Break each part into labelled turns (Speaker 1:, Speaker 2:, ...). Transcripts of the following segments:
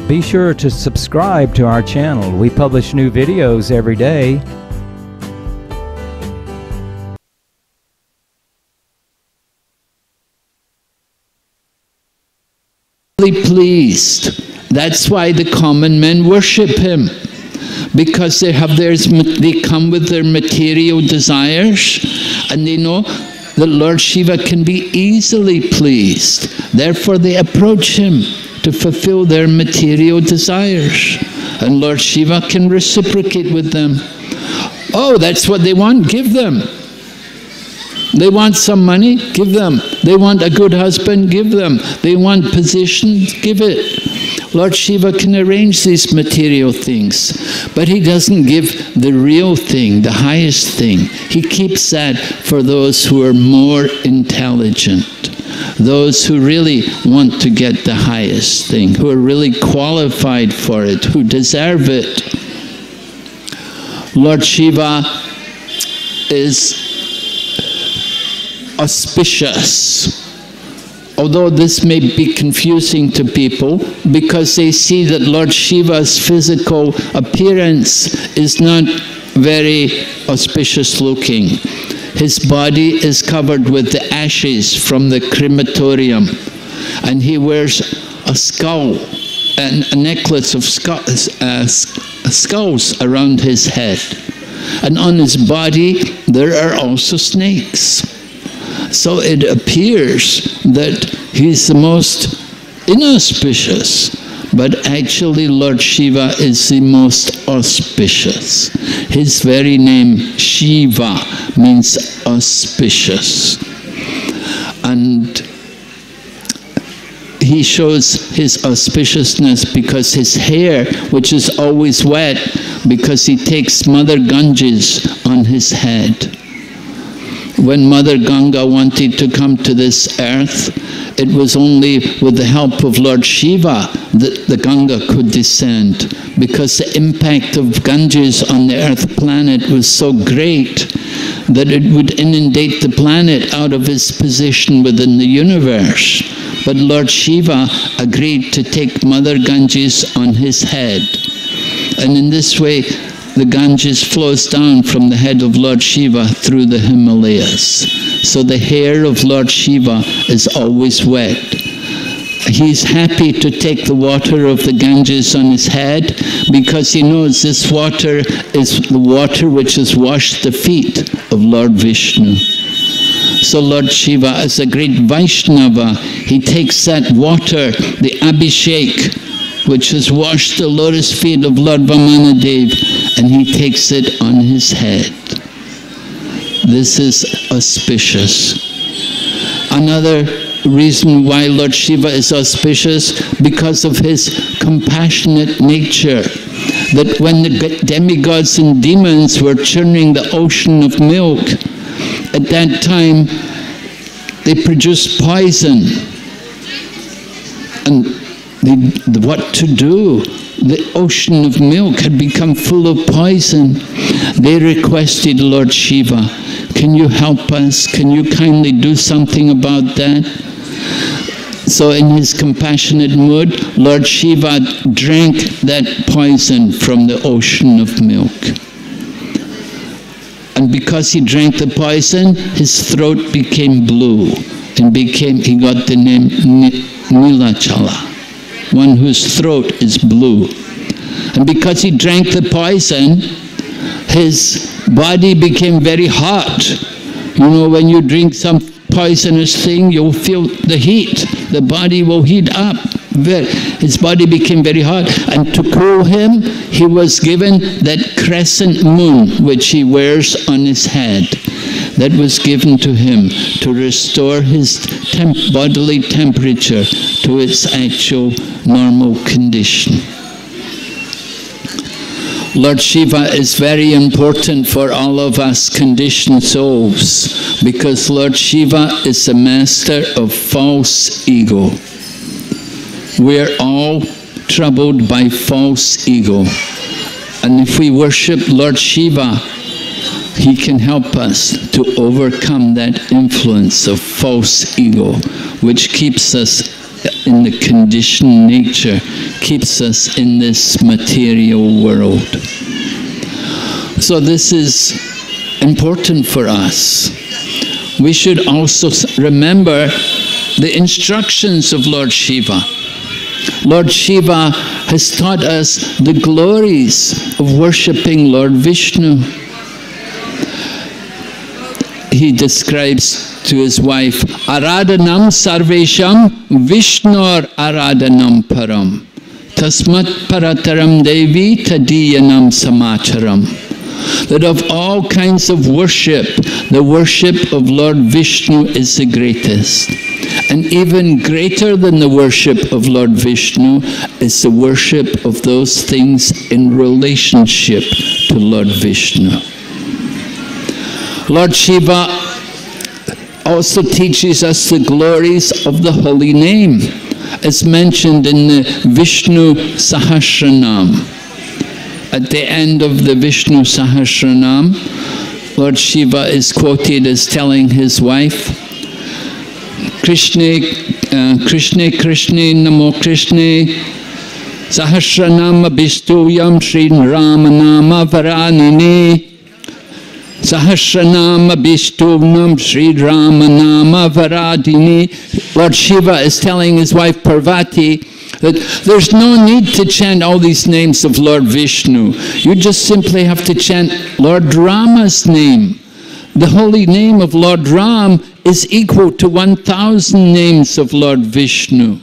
Speaker 1: Be sure to subscribe to our channel. We publish new videos every day.
Speaker 2: Pleased. That's why the common men worship him, because they come with their material desires, and they know that Lord Shiva can be easily pleased. Therefore they approach him to fulfill their material desires, and Lord Shiva can reciprocate with them. Oh, that's what they want, give them. They want some money, give them. They want a good husband, give them. They want position, give it. Lord Shiva can arrange these material things, but he doesn't give the real thing, the highest thing. He keeps that for those who are more intelligent, those who really want to get the highest thing, who are really qualified for it, who deserve it. Lord Shiva is auspicious. Although this may be confusing to people, because they see that Lord Shiva's physical appearance is not very auspicious looking. His body is covered with the ashes from the crematorium, and he wears a skull, a necklace of skulls around his head. And on his body there are also snakes. So it appears that he's the most inauspicious, but actually Lord Shiva is the most auspicious. His very name, Shiva, means auspicious. And he shows his auspiciousness because his hair, which is always wet, because he takes Mother Ganges on his head. When Mother Ganga wanted to come to this earth, it was only with the help of Lord Shiva that the Ganga could descend, because the impact of Ganges on the earth planet was so great that it would inundate the planet out of its position within the universe. But Lord Shiva agreed to take Mother Ganges on his head. And in this way, the Ganges flows down from the head of Lord Shiva through the Himalayas. So the hair of Lord Shiva is always wet. He's happy to take the water of the Ganges on his head, because he knows this water is the water which has washed the feet of Lord Vishnu. So Lord Shiva, as a great Vaishnava, he takes that water, the Abhishek, which has washed the lotus feet of Lord Vamanadev, and he takes it on his head. This is auspicious. Another reason why Lord Shiva is auspicious, because of his compassionate nature. That when the demigods and demons were churning the ocean of milk, at that time they produced poison. And what to do? The ocean of milk had become full of poison. They requested Lord Shiva, can you help us? Can you kindly do something about that? So in his compassionate mood, Lord Shiva drank that poison from the ocean of milk. And because he drank the poison, his throat became blue, and he got the name Nilachala, one whose throat is blue. And because he drank the poison, his body became very hot. You know, when you drink some poisonous thing, you'll feel the heat. The body will heat up. His body became very hot. And to cool him, he was given that crescent moon which he wears on his head. That was given to him to restore his bodily temperature to its actual normal condition. Lord Shiva is very important for all of us conditioned souls, because Lord Shiva is the master of false ego. We are all troubled by false ego. And if we worship Lord Shiva, he can help us to overcome that influence of false ego, which keeps us in the conditioned nature, keeps us in this material world. So this is important for us. We should also remember the instructions of Lord Shiva. Lord Shiva has taught us the glories of worshipping Lord Vishnu. He describes to his wife, Aradhanam sarvesham Vishnor aradhanam param tasmat parataram devi tadiyanam samacharam. That of all kinds of worship, the worship of Lord Vishnu is the greatest. And even greater than the worship of Lord Vishnu is the worship of those things in relationship to Lord Vishnu. Lord Shiva also teaches us the glories of the holy name, as mentioned in the Vishnu Sahasranam. At the end of the Vishnu Sahasranam, Lord Shiva is quoted as telling his wife, Krishna Krishna Namo Krishna Sahasranama Bistuyam Sri Rama Nama Varanini Sahasranama Bistuyam Sri Rama Nama Varadini. Lord Shiva is telling his wife Parvati that there's no need to chant all these names of Lord Vishnu. You just simply have to chant Lord Rama's name. The holy name of Lord Ram is equal to 1,000 names of Lord Vishnu.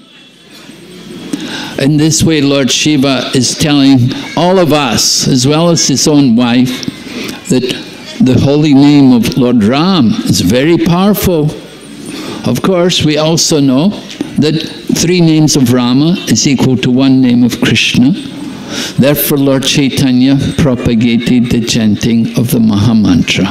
Speaker 2: In this way, Lord Shiva is telling all of us, as well as his own wife, that the holy name of Lord Ram is very powerful. Of course, we also know that 3 names of Rama is equal to 1 name of Krishna. Therefore, Lord Chaitanya propagated the chanting of the Mahamantra.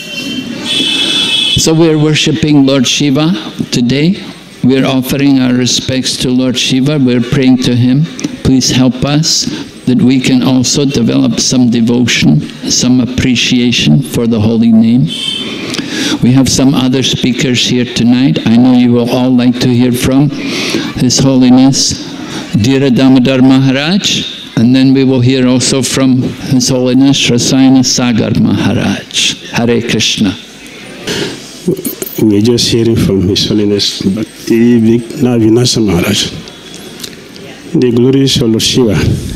Speaker 2: So we are worshipping Lord Shiva today. We are offering our respects to Lord Shiva. We are praying to him. Please help us that we can also develop some devotion, some appreciation for the holy name. We have some other speakers here tonight. I know you will all like to hear from His Holiness Dhira Damodar Maharaj, and then we will hear also from His Holiness Rasayana Sagar Maharaj. Hare Krishna.
Speaker 3: We're just hearing from His Holiness Bhakti-sandarbha Maharaj, the glories of Lord Shiva.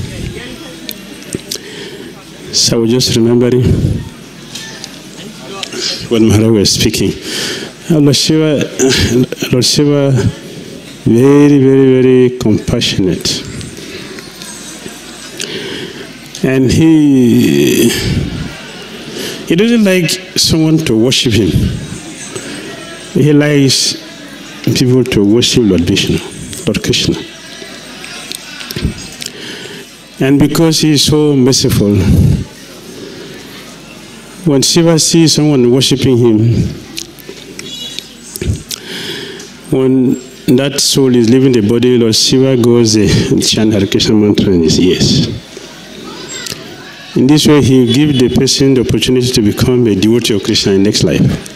Speaker 3: So we're just remembering when Maharaj was speaking. Lord Shiva, very, very, very compassionate. And he doesn't like someone to worship him. He likes people to worship Lord Vishnu, Lord Krishna. And because he is so merciful, when Shiva sees someone worshiping him, when that soul is leaving the body, Lord Shiva goes and chant Hare Krishna mantra in his ears. In this way, he will give the person the opportunity to become a devotee of Krishna in next life.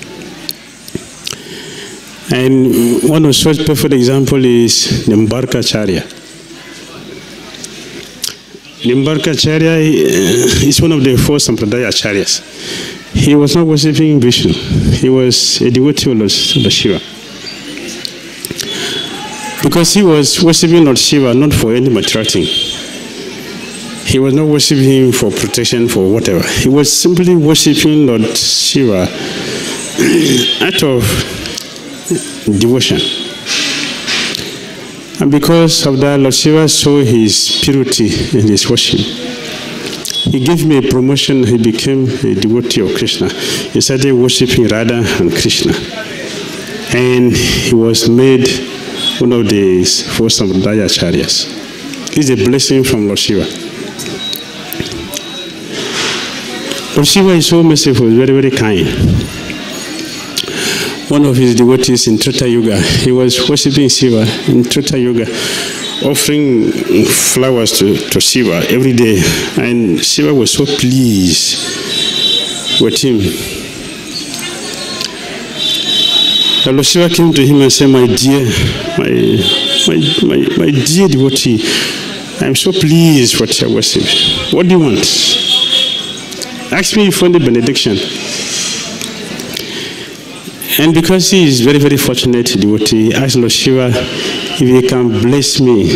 Speaker 3: And one of such perfect example is Nimbarkacharya. Nimbarkacharya is one of the 4 Sampradaya Acharyas. He was not worshipping Vishnu. He was a devotee of Lord Shiva. Because he was worshipping Lord Shiva not for any material thing. He was not worshipping him for protection, for whatever. He was simply worshipping Lord Shiva out of devotion. And because of that, Lord Shiva saw his purity in his worship. He gave me a promotion. He became a devotee of Krishna. He started worshipping Radha and Krishna. And he was made one of the 4 Sampradaya Acharyas. It's a blessing from Lord Shiva. Lord Shiva is so merciful, very, very kind. One of his devotees in Treta Yuga, he was worshipping Shiva in Treta Yuga, offering flowers to Shiva every day. And Shiva was so pleased with him. The Lord Shiva came to him and said, my dear devotee, I'm so pleased with your worship. What do you want? Ask me for the benediction. And because he is very, very fortunate devotee, he asked Lord Shiva if he can bless me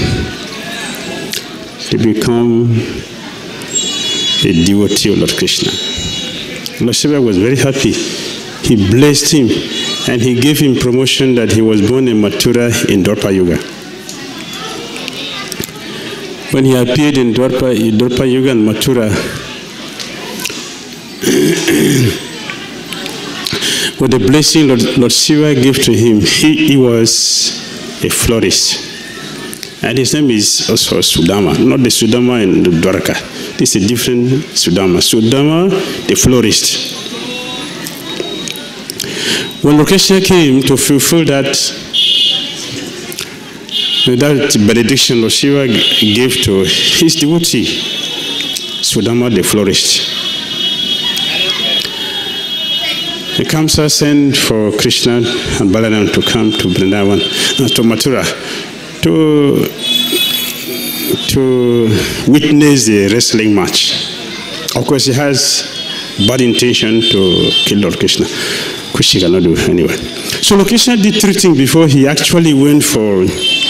Speaker 3: to become a devotee of Lord Krishna. Lord Shiva was very happy. He blessed him and he gave him promotion that he was born in Mathura in Dwapara Yuga. When he appeared in Dwapara Yuga and Mathura, with the blessing Lord Shiva gave to him, he was a florist. And his name is also Sudama, not the Sudama in the Dwarka. This is a different Sudama. Sudama, the florist. When Lord Krishna came to fulfill that benediction Lord Shiva gave to his devotee, Sudama the florist, the Kamsa sent for Krishna and Balaram to come to Vrindavan, to Mathura, to witness the wrestling match. Of course, he has bad intention to kill Lord Krishna, which he cannot do anyway. So Lord Krishna did 3 things before he actually went for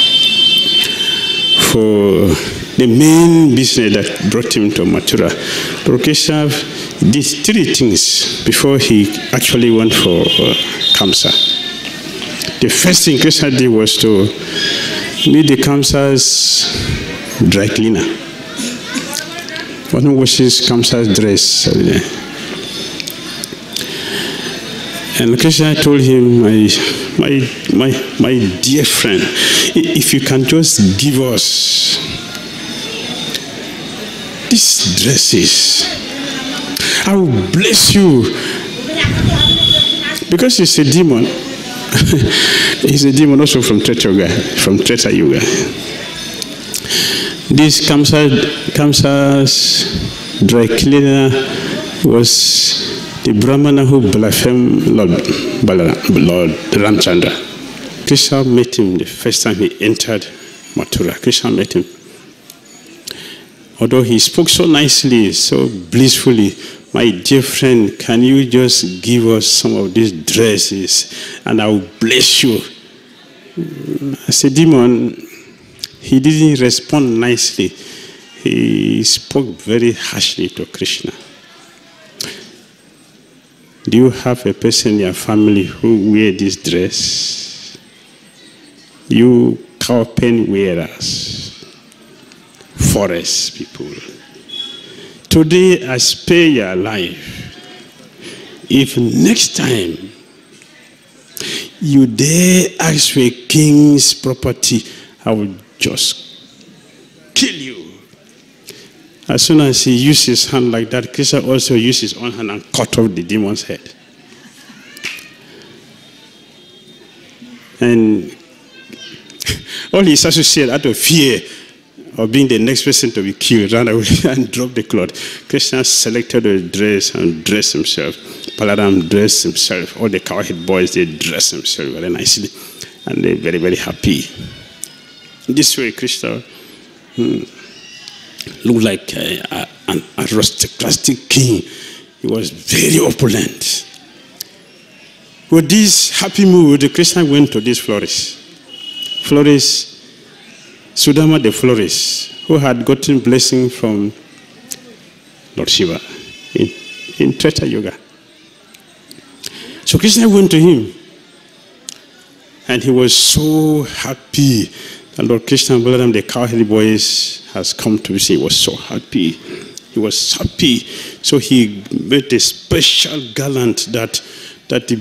Speaker 3: the main business that brought him to Mathura. Lord Krishna did 3 things before he actually went for Kamsa. The first thing Krishna did was to meet the Kamsa's dry cleaner. One who washes Kamsa's dress every day. And Krishna told him, my dear friend, if you can just give us these dresses, I will bless you. Because he's a demon. He's a demon also from Treta Yuga. This Kamsa's dry cleaner was the Brahmana who blasphemed Lord Ramchandra. Krishna met him the first time he entered Mathura. Krishna met him. Although he spoke so nicely, so blissfully, my dear friend, can you just give us some of these dresses and I will bless you? As a demon, he didn't respond nicely. He spoke very harshly to Krishna. Do you have a person in your family who wear this dress? You cowpen wearers, forest people. Today I spare your life. If next time you dare ask for a king's property, I will just kill you. As soon as he used his hand like that, Krishna also used his own hand and cut off the demon's head. And all his associates, out of fear of being the next person to be killed, ran away and dropped the cloth. Krishna selected a dress and dressed himself. Balaram dressed himself. All the cowhead boys, they dressed themselves very nicely. And they're very, very happy. This way, Krishna looked like an aristocratic king. He was very opulent. With this happy mood, Krishna went to this florist. Sudama the florist, who had gotten blessing from Lord Shiva in Treta Yuga. So Krishna went to him. And he was so happy that Lord Krishna and Balaram, the cowherd boys, has come to visit. He was so happy. He was happy. So he made a special garland that the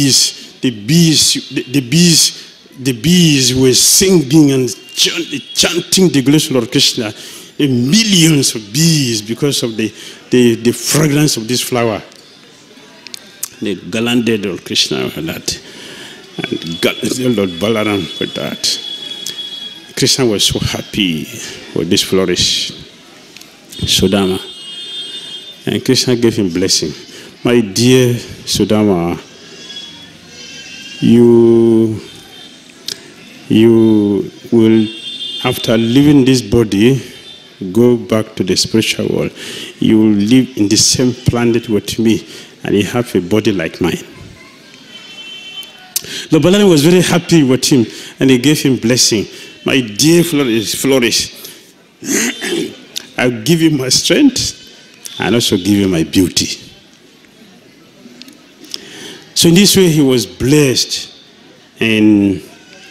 Speaker 3: bees were singing and chanting the glories of Lord Krishna. Millions of bees because of the fragrance of this flower. They garlanded Lord Krishna with that. And garlanded Lord Balaram with that. Krishna was so happy with this flourish, Sudama. And Krishna gave him blessing. My dear Sudama, you will, after leaving this body, go back to the spiritual world. You will live in the same planet with me, and you have a body like mine. Lord Balani was very happy with him, and he gave him blessing. My dear Flourish, I'll give you my strength, and also give you my beauty. So in this way, he was blessed, and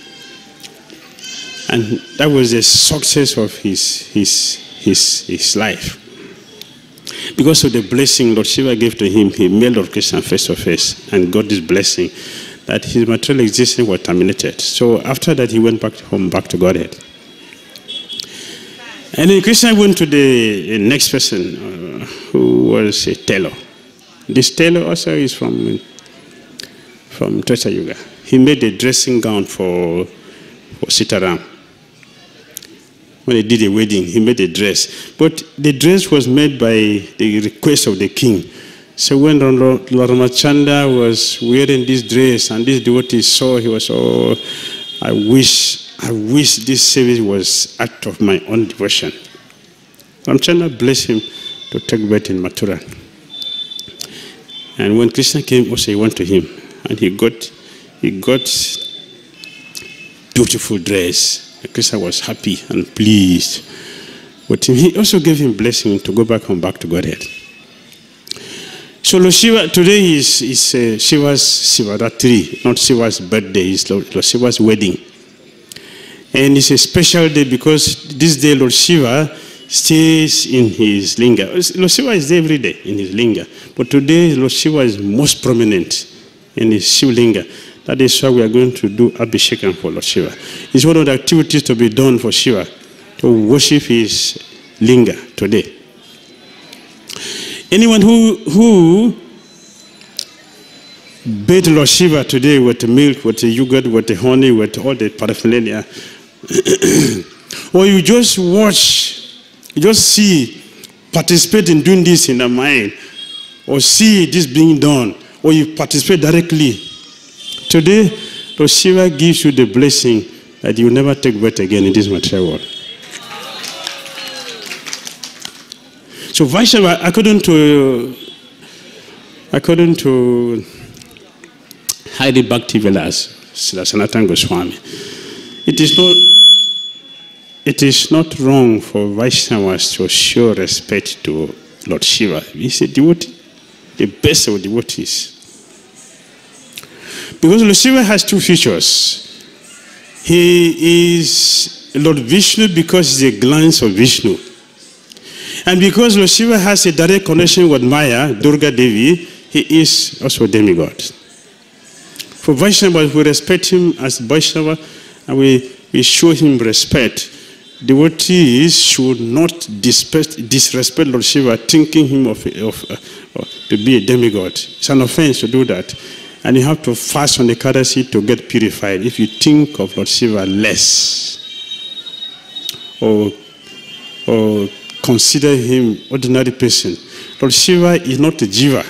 Speaker 3: that was the success of his life. Because of the blessing Lord Shiva gave to him, he met Lord Krishna face to face and got this blessing that his material existence was terminated. So after that, he went back home, back to Godhead. And then Krishna went to the next person, who was a tailor. This tailor also is from Treta Yuga. He made a dressing gown for Sitaram. When they did a wedding, he made a dress. But the dress was made by the request of the king. So when Lord Ramachandra was wearing this dress and this devotee saw, he was, oh, I wish this service was act of my own devotion. Ramachandra blessed him to take birth in Mathura. And when Krishna came, also he went to him, and he got beautiful dress. Krishna was happy and pleased with him. He also gave him blessing to go back home, back to Godhead. So Lord Shiva, today is Shiva's Ratri, not Shiva's birthday, it's Lord Shiva's wedding. And it's a special day because this day Lord Shiva stays in his linga. Lord Shiva is there every day in his linga. But today Lord Shiva is most prominent in his Shiva linga. That is why we are going to do Abhishekam for Lord Shiva. It's one of the activities to be done for Shiva, to worship his linga today. Anyone who bathed Lord Shiva today with the milk, with the yogurt, with the honey, with all the paraphernalia, or you just watch, you just see, participate in doing this in the mind, or see this being done, or you participate directly. Today, Lord Shiva gives you the blessing that you will never take birth again in this material world. So Vaishnava, according to Hari Bhakti Vilas, Sanatana Goswami, it is not wrong for Vaishnavas to show respect to Lord Shiva. He's a devotee, the best of devotees. Because Lord Shiva has two features. He is Lord Vishnu because he's a glance of Vishnu. And because Lord Shiva has a direct connection with Maya, Durga Devi, he is also a demigod. For Vaishnava, we respect him as Vaishnava and we show him respect. Devotees should not disrespect Lord Shiva, thinking him to be a demigod. It's an offense to do that. And you have to fast on the Ekadasi to get purified if you think of Lord Shiva less or consider him ordinary person. Lord Shiva is not a jiva.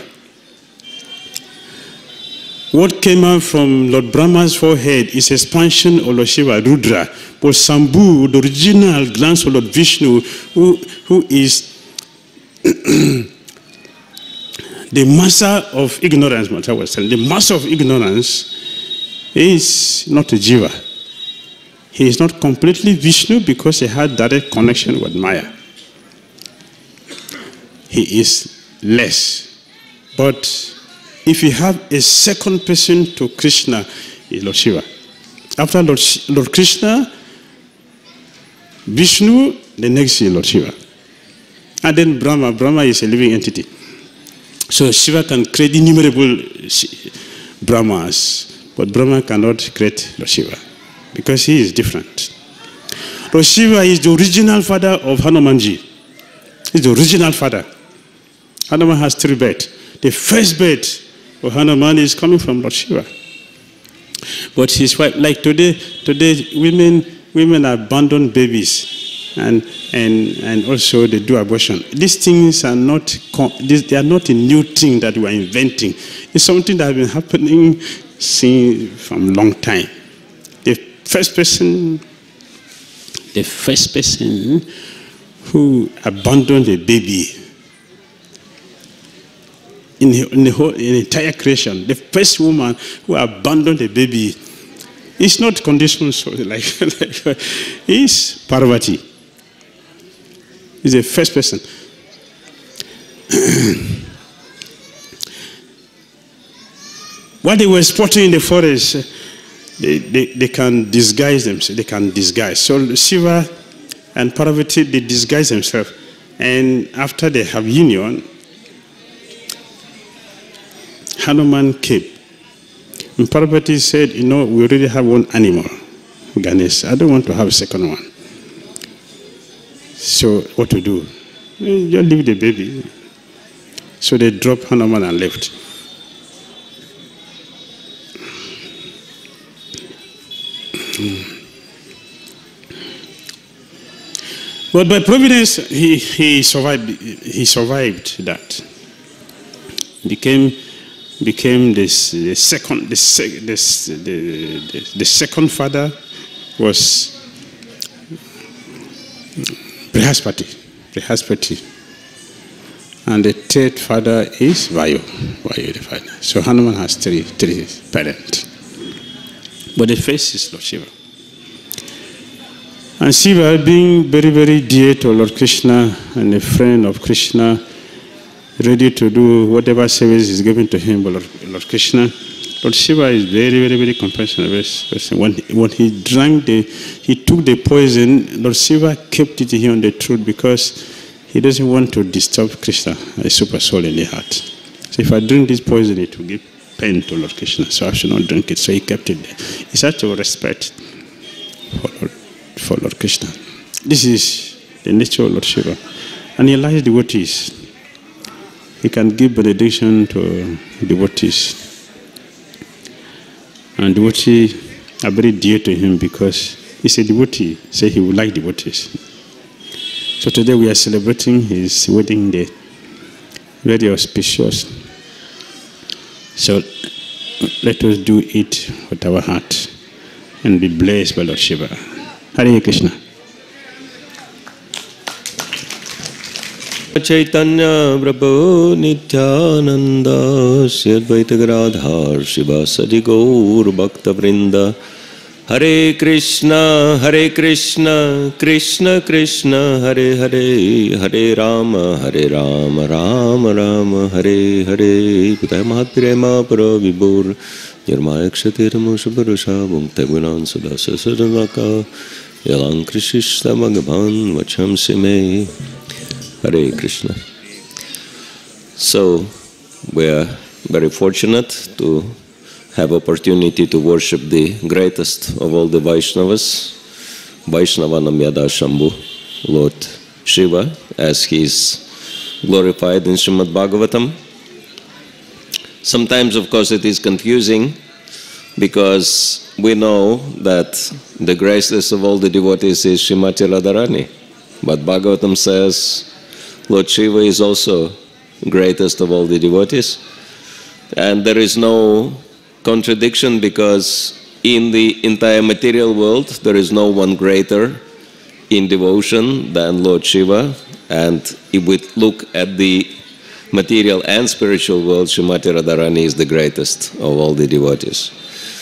Speaker 3: What came out from Lord Brahma's forehead is expansion of Lord Shiva, Rudra. But Sambhu, the original glance of Lord Vishnu, who is the master of ignorance, the master of ignorance is not a jiva. He is not completely Vishnu because he had direct connection with Maya. He is less. But if you have a second person to Krishna, is Lord Shiva. After Lord Krishna, Vishnu, the next is Lord Shiva. And then Brahma. Brahma is a living entity. So Shiva can create innumerable Brahmas, but Brahma cannot create Lord Shiva because he is different. Lord Shiva is the original father of Hanumanji. He's the original father. Hanuman has 3 births. The first birth of Hanuman is coming from Lord Shiva. But his wife, like today women abandon babies and also they do abortion. These things are not, they are not a new thing that we are inventing. It's something that has been happening since from a long time. The first person who abandoned a baby in the entire creation, the first woman who abandoned a baby, it's not conditional, so like it's Parvati. It's the first person. While they were sporting in the forest, they can disguise themselves. They can disguise. So Siva and Parvati, they disguise themselves. And after they have union, Hanuman came. And Parvati said, we already have one animal, Ganesh. I don't want to have a second one. So what to do? Just leave the baby. So they dropped Hanuman and left. But by providence, he survived. He survived that. Became the second father was Brihaspati. And the third father is Vayu the father. So Hanuman has three parents. But the first is Lord Shiva. And Siva, being very, very dear to Lord Krishna and a friend of Krishna, ready to do whatever service is given to him by Lord Krishna, Lord Shiva is very, very, very compassionate person. When he drank he took the poison, Lord Shiva kept it here on the throat because he doesn't want to disturb Krishna, a super soul in the heart. So if I drink this poison, it will give pain to Lord Krishna, so I should not drink it. So he kept it there. It's such a respect for Lord Krishna. This is the nature of Lord Shiva. And he likes devotees. He can give benediction to devotees. And devotees are very dear to him because he's a devotee, so he would like devotees. So today we are celebrating his wedding day. Very auspicious. So let us do it with our heart and be blessed by Lord Shiva. Hare Krishna.
Speaker 4: Chaitanya Prabhu Nityananda Sri Advaita Gadadhar Shiva Sadi Gaur Bhakta Vrinda Hare Krishna Krishna Krishna Hare Hare Hare Rama Rama Rama Hare Hare Putaya Mahaprema Paravibur Nirmaya Kshatiramo Shubarusha Bhukta Gunan Sudasa Sadamaka Yalang Krishishta Magavan Vacham Sime Hare Krishna. So we are very fortunate to have opportunity to worship the greatest of all the Vaishnavas, Vaishnavanam Yada Shambhu, Lord Shiva, as he is glorified in Srimad Bhagavatam. Sometimes, of course, it is confusing because we know that the greatest of all the devotees is Srimati Radharani. But Bhagavatam says Lord Shiva is also greatest of all the devotees. And there is no contradiction because in the entire material world there is no one greater in devotion than Lord Shiva. And if we look at the material and spiritual world, Srimati Radharani is the greatest of all the devotees.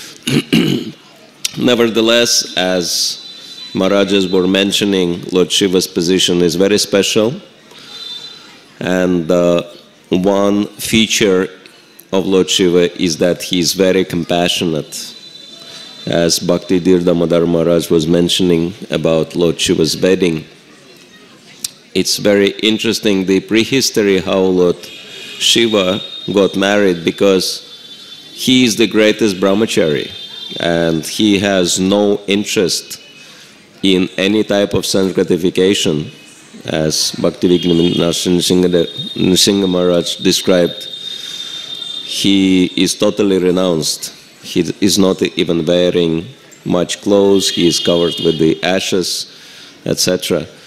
Speaker 4: Nevertheless, as Maharajas were mentioning, Lord Shiva's position is very special. And one feature of Lord Shiva is that he is very compassionate. As Bhakti Damodar Maharaj was mentioning about Lord Shiva's wedding, it's very interesting, the prehistory how Lord Shiva got married, because he is the greatest brahmachari and he has no interest in any type of sense gratification. As Bhakti Nrsimha Maharaj described, he is totally renounced. He is not even wearing much clothes, he is covered with the ashes, etc.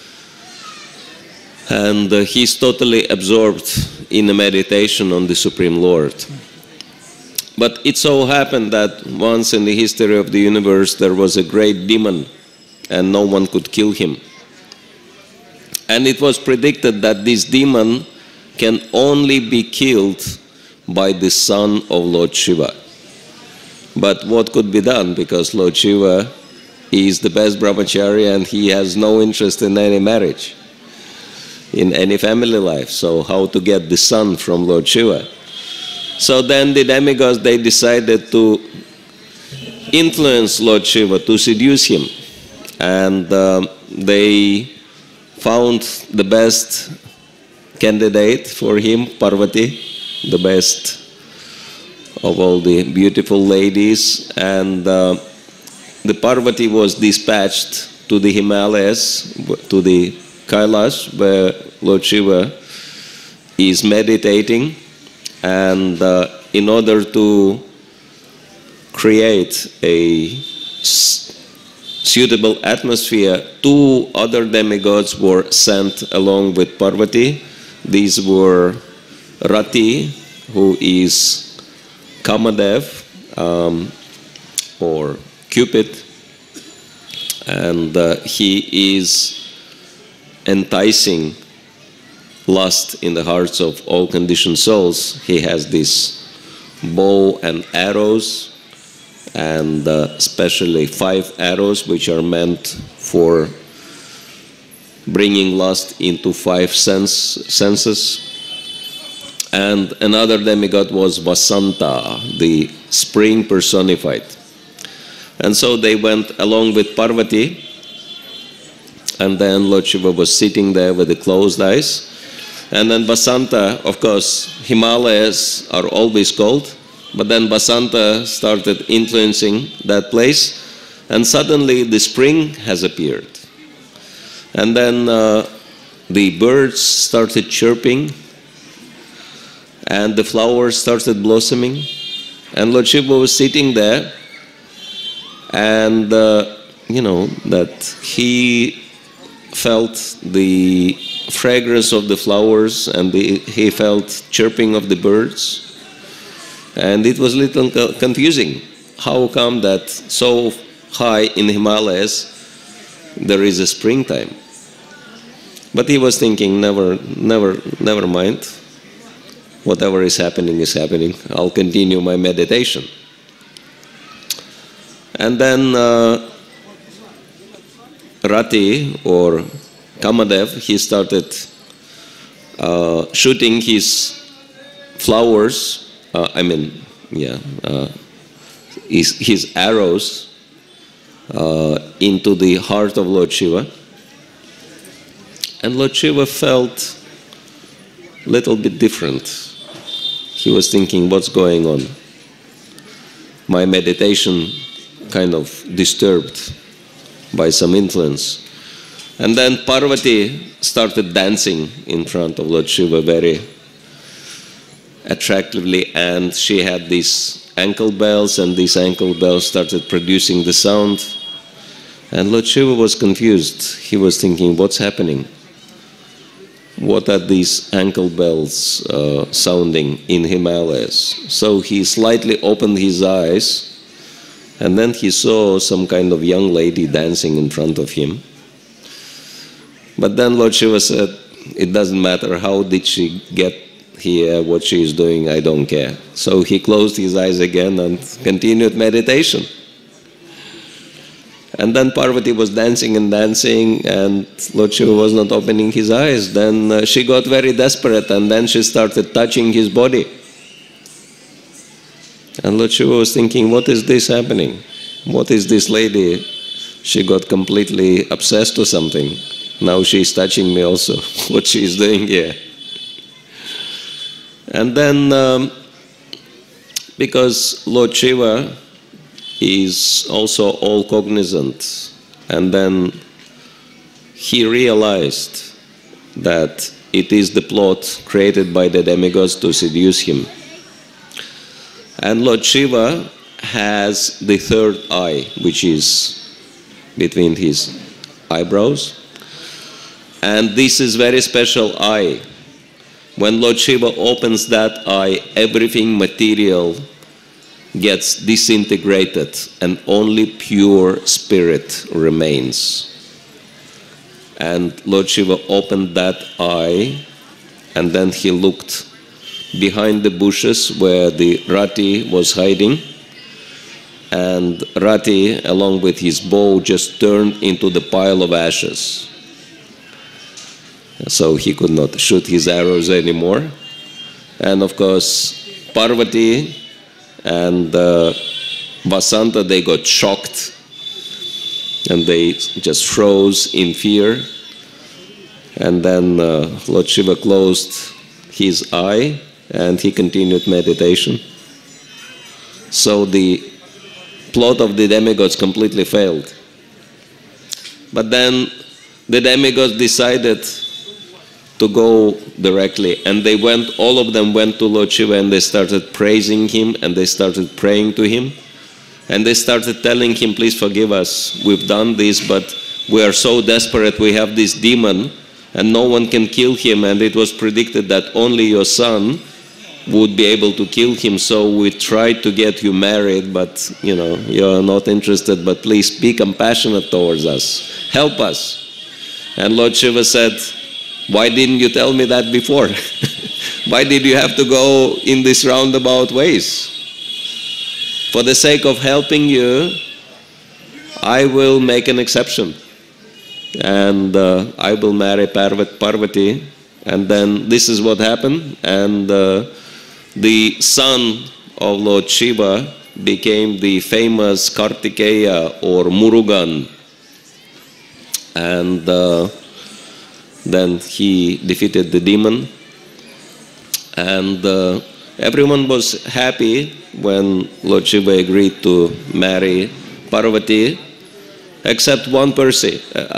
Speaker 4: And he's totally absorbed in a meditation on the Supreme Lord. But it so happened that once in the history of the universe there was a great demon and no one could kill him. And it was predicted that this demon can only be killed by the son of Lord Shiva. But what could be done? Because Lord Shiva is the best brahmachari and he has no interest in any marriage, in any family life. So how to get the son from Lord Shiva? So then the demigods, they decided to influence Lord Shiva, to seduce him. And they found the best candidate for him, Parvati, the best of all the beautiful ladies. And the Parvati was dispatched to the Himalayas, to the Kailash, where Lord Shiva is meditating. And in order to create a suitable atmosphere, two other demigods were sent along with Parvati. These were Ratri, who is Kamadev, or Cupid, and he is enticing lust in the hearts of all conditioned souls. He has this bow and arrows, and especially 5 arrows which are meant for bringing lust into 5 senses. And another demigod was Vasanta, the spring personified. And so they went along with Parvati, and then Lord Shiva was sitting there with the closed eyes. And then Vasanta, of course, Himalayas are always cold, but then Vasanta started influencing that place, and suddenly the spring has appeared. And then the birds started chirping, and the flowers started blossoming, and Lord Shiva was sitting there, and you know, that he felt the fragrance of the flowers, and he felt chirping of the birds. And it was a little confusing. How come that so high in the Himalayas there is a springtime? But he was thinking, never mind. Whatever is happening is happening. I'll continue my meditation. And then Ratri, or Kamadev, he started shooting his flowers, his arrows into the heart of Lord Shiva. And Lord Shiva felt a little bit different. He was thinking, what's going on? My meditation kind of disturbed by some influence. And then Parvati started dancing in front of Lord Shiva very attractively, and she had these ankle bells, and these ankle bells started producing the sound. And Lord Shiva was confused. He was thinking, what's happening? What are these ankle bells sounding in Himalayas? So he slightly opened his eyes, and then he saw some kind of young lady dancing in front of him. But then Lord Shiva said, it doesn't matter how did she get here, what she is doing, I don't care. So he closed his eyes again and continued meditation. And then Parvati was dancing and dancing, and Lord Shiva was not opening his eyes. Then she got very desperate, and then she started touching his body. And Lord Shiva was thinking, what is this happening? What is this lady? She got completely obsessed or something. Now she is touching me also. What she is doing here? And then, because Lord Shiva is also all cognizant, and then he realized that it is the plot created by the demigods to seduce him. And Lord Shiva has the third eye, which is between his eyebrows. And this is very special eye. When Lord Shiva opens that eye, everything material gets disintegrated and only pure spirit remains. And Lord Shiva opened that eye, and then he looked behind the bushes where the Ratri was hiding, and Ratri, along with his bow, just turned into the pile of ashes. So he could not shoot his arrows anymore. And of course, Parvati and Vasanta, they got shocked, and they just froze in fear. And then Lord Shiva closed his eye and he continued meditation. So the plot of the demigods completely failed. But then the demigods decided to go directly, and they went, all of them went to Lord Shiva, and they started praising him, and they started praying to him, and they started telling him, please forgive us, we've done this, but we are so desperate, we have this demon, and no one can kill him, and it was predicted that only your son would be able to kill him, so we tried to get you married, but you know, you're not interested, but please be compassionate towards us, help us. And Lord Shiva said, why didn't you tell me that before? Why did you have to go in these roundabout ways? For the sake of helping you, I will make an exception. And I will marry Parvati. And then this is what happened. And the son of Lord Shiva became the famous Kartikeya or Murugan. And then he defeated the demon. And everyone was happy when Lord Shiva agreed to marry Parvati, except one person.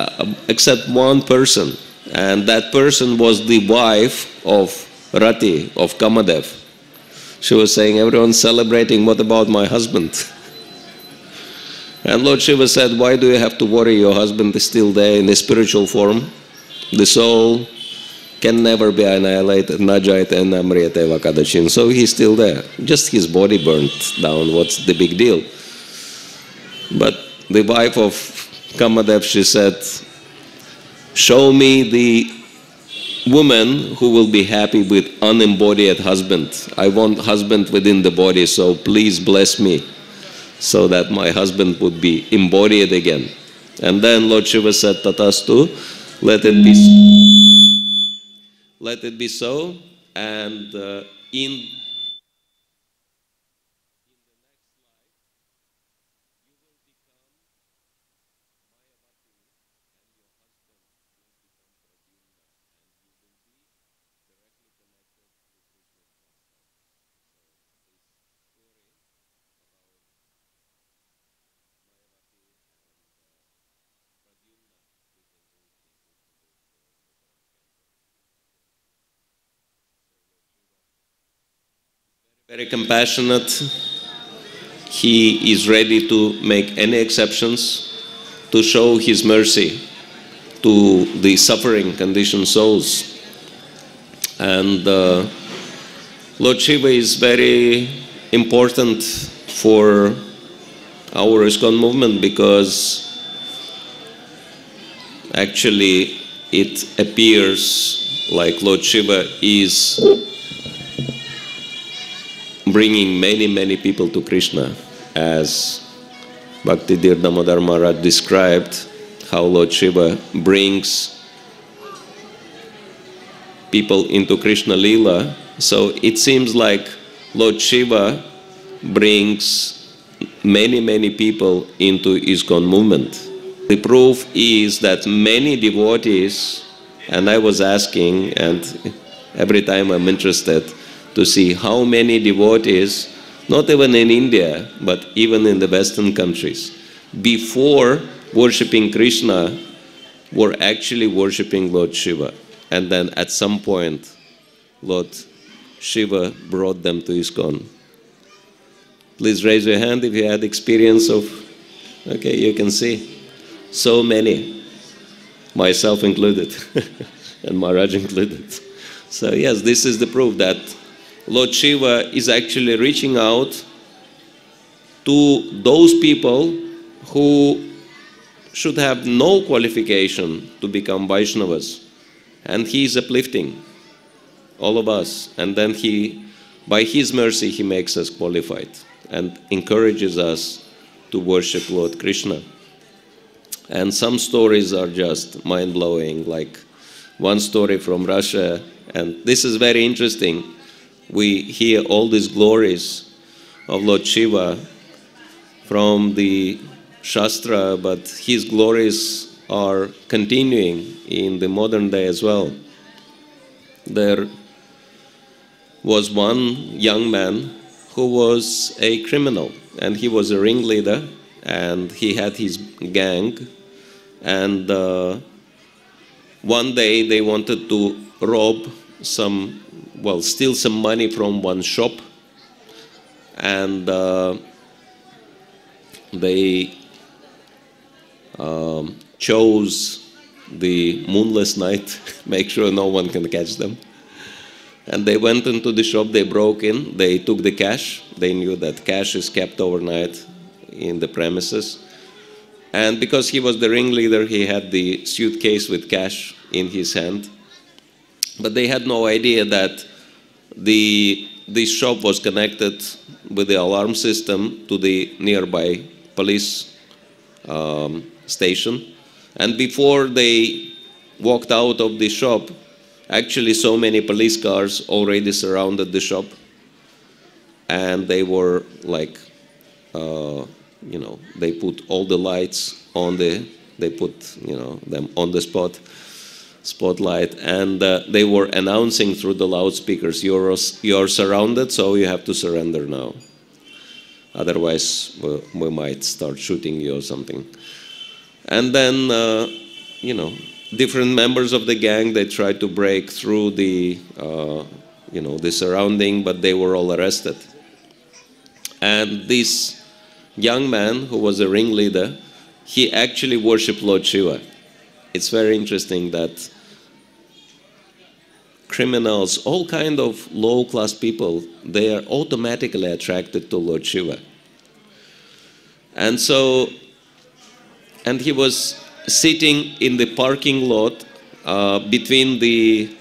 Speaker 4: And that person was the wife of Ratri, of Kamadev. She was saying, everyone's celebrating, what about my husband? And Lord Shiva said, why do you have to worry? Your husband is still there in the spiritual form. The soul can never be annihilated, najayate namriyate vakadachin. So he's still there. Just his body burnt down, what's the big deal? But the wife of Kamadev, she said, show me the woman who will be happy with unembodied husband. I want husband within the body, so please bless me, so that my husband would be embodied again. And then Lord Shiva said, Tatastu, let it be so. And in very compassionate. He is ready to make any exceptions to show his mercy to the suffering conditioned souls. And Lord Shiva is very important for our ISKCON movement, because actually it appears like Lord Shiva is bringing many people to Krishna, as Bhakti Damodar Maharaj described how Lord Shiva brings people into Krishna Leela. So it seems like Lord Shiva brings many people into ISKCON movement. The proof is that many devotees, and I was asking, and every time I'm interested to see how many devotees, not even in India, but even in the Western countries, before worshipping Krishna, were actually worshipping Lord Shiva. And then at some point, Lord Shiva brought them to ISKCON. Please raise your hand if you had experience of, okay, you can see. So many. myself included, and Maharaj included. So yes, this is the proof that Lord Shiva is actually reaching out to those people who should have no qualification to become Vaishnavas. And he is uplifting all of us. And then by his mercy, he makes us qualified and encourages us to worship Lord Krishna. And some stories are just mind-blowing, like one story from Russia. And this is very interesting. We hear all these glories of Lord Shiva from the Shastra, but his glories are continuing in the modern day as well. There was one young man who was a criminal, and he was a ringleader, and he had his gang, and one day they wanted to rob steal some money from one shop, and they chose the moonless night, make sure no one can catch them. And they went into the shop, they broke in, they took the cash. They knew that cash is kept overnight in the premises. And because he was the ringleader, he had the suitcase with cash in his hand. But they had no idea that this shop was connected with the alarm system to the nearby police station. And before they walked out of the shop, actually so many police cars already surrounded the shop. And they were like, they put all the lights on they put, them on the spotlight, and they were announcing through the loudspeakers, you're surrounded, so you have to surrender now. Otherwise, we might start shooting you or something. And then, different members of the gang, they tried to break through the surrounding, but they were all arrested. And this young man, who was a ringleader, he actually worshipped Lord Shiva. It's very interesting that criminals, all kind of low-class people, they are automatically attracted to Lord Shiva. And he was sitting in the parking lot between the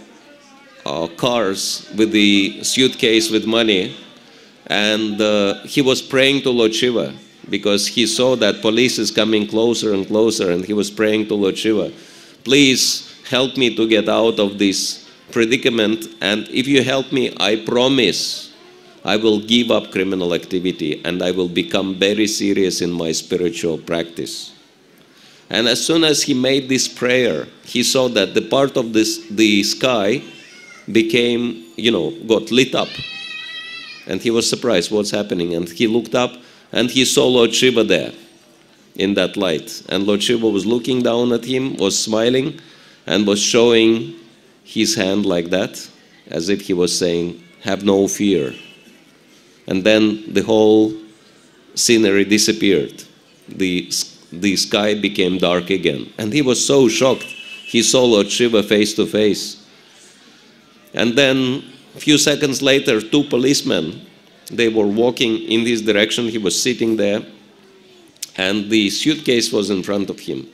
Speaker 4: cars with the suitcase with money, and he was praying to Lord Shiva because he saw that police is coming closer and closer, and he was praying to Lord Shiva, please help me to get out of this predicament, and if you help me, I promise I will give up criminal activity and I will become very serious in my spiritual practice. And as soon as he made this prayer, he saw that the part of the sky became, got lit up. And he was surprised what's happening. And he looked up and he saw Lord Shiva there in that light. And Lord Shiva was looking down at him, was smiling, and was showing his hand like that, as if he was saying, have no fear. And then the whole scenery disappeared. The sky became dark again. And he was so shocked. He saw Lord Shiva face to face. And then a few seconds later, two policemen, they were walking in this direction. He was sitting there, and the suitcase was in front of him.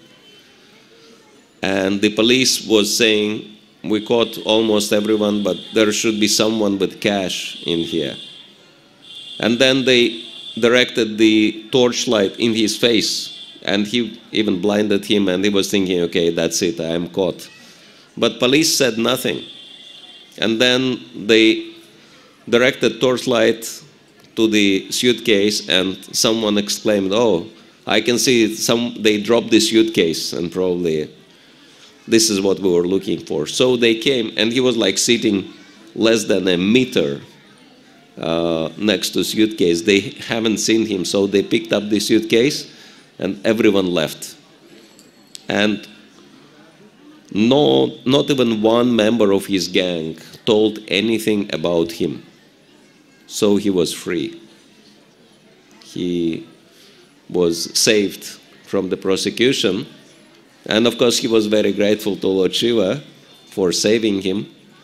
Speaker 4: And the police was saying, we caught almost everyone, but there should be someone with cash in here. And then they directed the torchlight in his face, and he even blinded him, and he was thinking, okay, that's it, I am caught. But police said nothing. And then they directed torchlight to the suitcase, and someone exclaimed, oh, I can see they dropped the suitcase, and probably this is what we were looking for. So they came, and he was like sitting less than a meter next to suitcase. They haven't seen him, so they picked up the suitcase, and everyone left. And not even one member of his gang told anything about him. So he was free. He was saved from the prosecution, And of course, he was very grateful to Lord Shiva for saving him.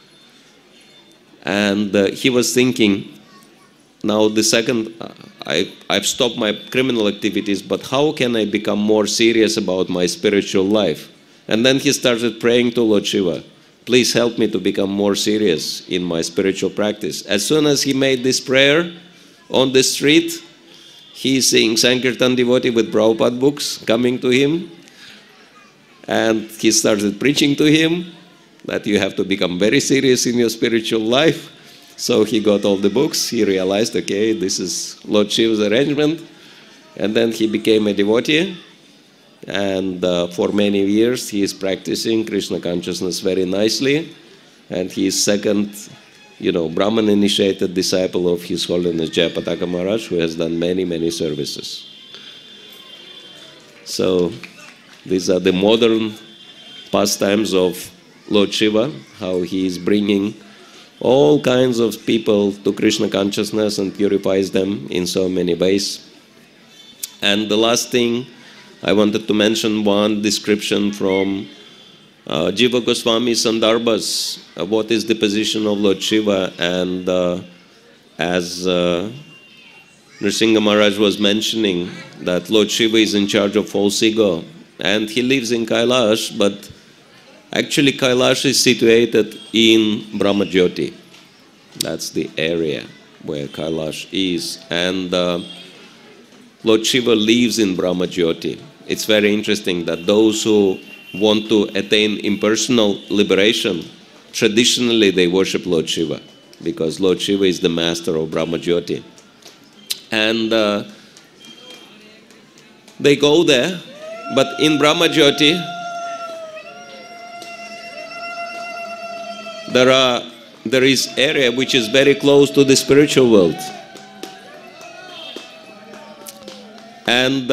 Speaker 4: And he was thinking, now the second, I've stopped my criminal activities, but how can I become more serious about my spiritual life? And then he started praying to Lord Shiva, please help me to become more serious in my spiritual practice. As soon as he made this prayer on the street, he is seeing Sankirtan devotee with Prabhupada books coming to him. And he started preaching to him that you have to become very serious in your spiritual life. So he got all the books. He realized, okay, this is Lord Shiva's arrangement. And then he became a devotee. And for many years, he is practicing Krishna consciousness very nicely. And he is second, Brahman-initiated disciple of His Holiness Jayapataka Maharaj, who has done many, many services. So these are the modern pastimes of Lord Shiva, how he is bringing all kinds of people to Krishna consciousness and purifies them in so many ways. And the last thing, I wanted to mention one description from Jiva Goswami's Sandarbhas. What is the position of Lord Shiva? And as Nrsimha Maharaj was mentioning, that Lord Shiva is in charge of false ego. And he lives in Kailash, but actually Kailash is situated in Brahmajyoti. That's the area where Kailash is. And Lord Shiva lives in Brahmajyoti. It's very interesting that those who want to attain impersonal liberation, traditionally they worship Lord Shiva, because Lord Shiva is the master of Brahmajyoti. And they go there. But in Brahmajyoti, there is area which is very close to the spiritual world. And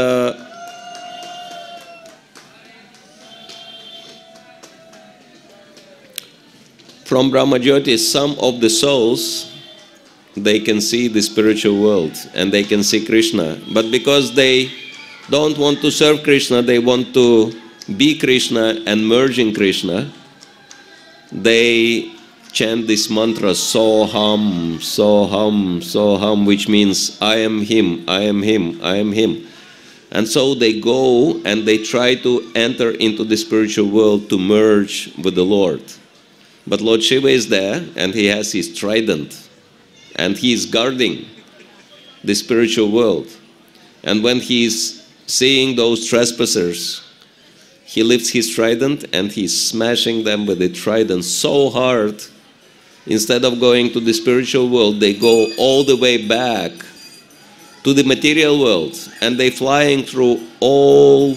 Speaker 4: from Brahmajyoti, some of the souls, they can see the spiritual world and they can see Krishna. But because they don't want to serve Krishna, they want to be Krishna and merge in Krishna, they chant this mantra, Soham, Soham, Soham, which means I am Him, I am Him, I am Him. And so they go and they try to enter into the spiritual world to merge with the Lord. But Lord Shiva is there and he has his trident and he is guarding the spiritual world. And when he is seeing those trespassers, he lifts his trident and he's smashing them with the trident so hard. Instead of going to the spiritual world, they go all the way back to the material world, and they flying through all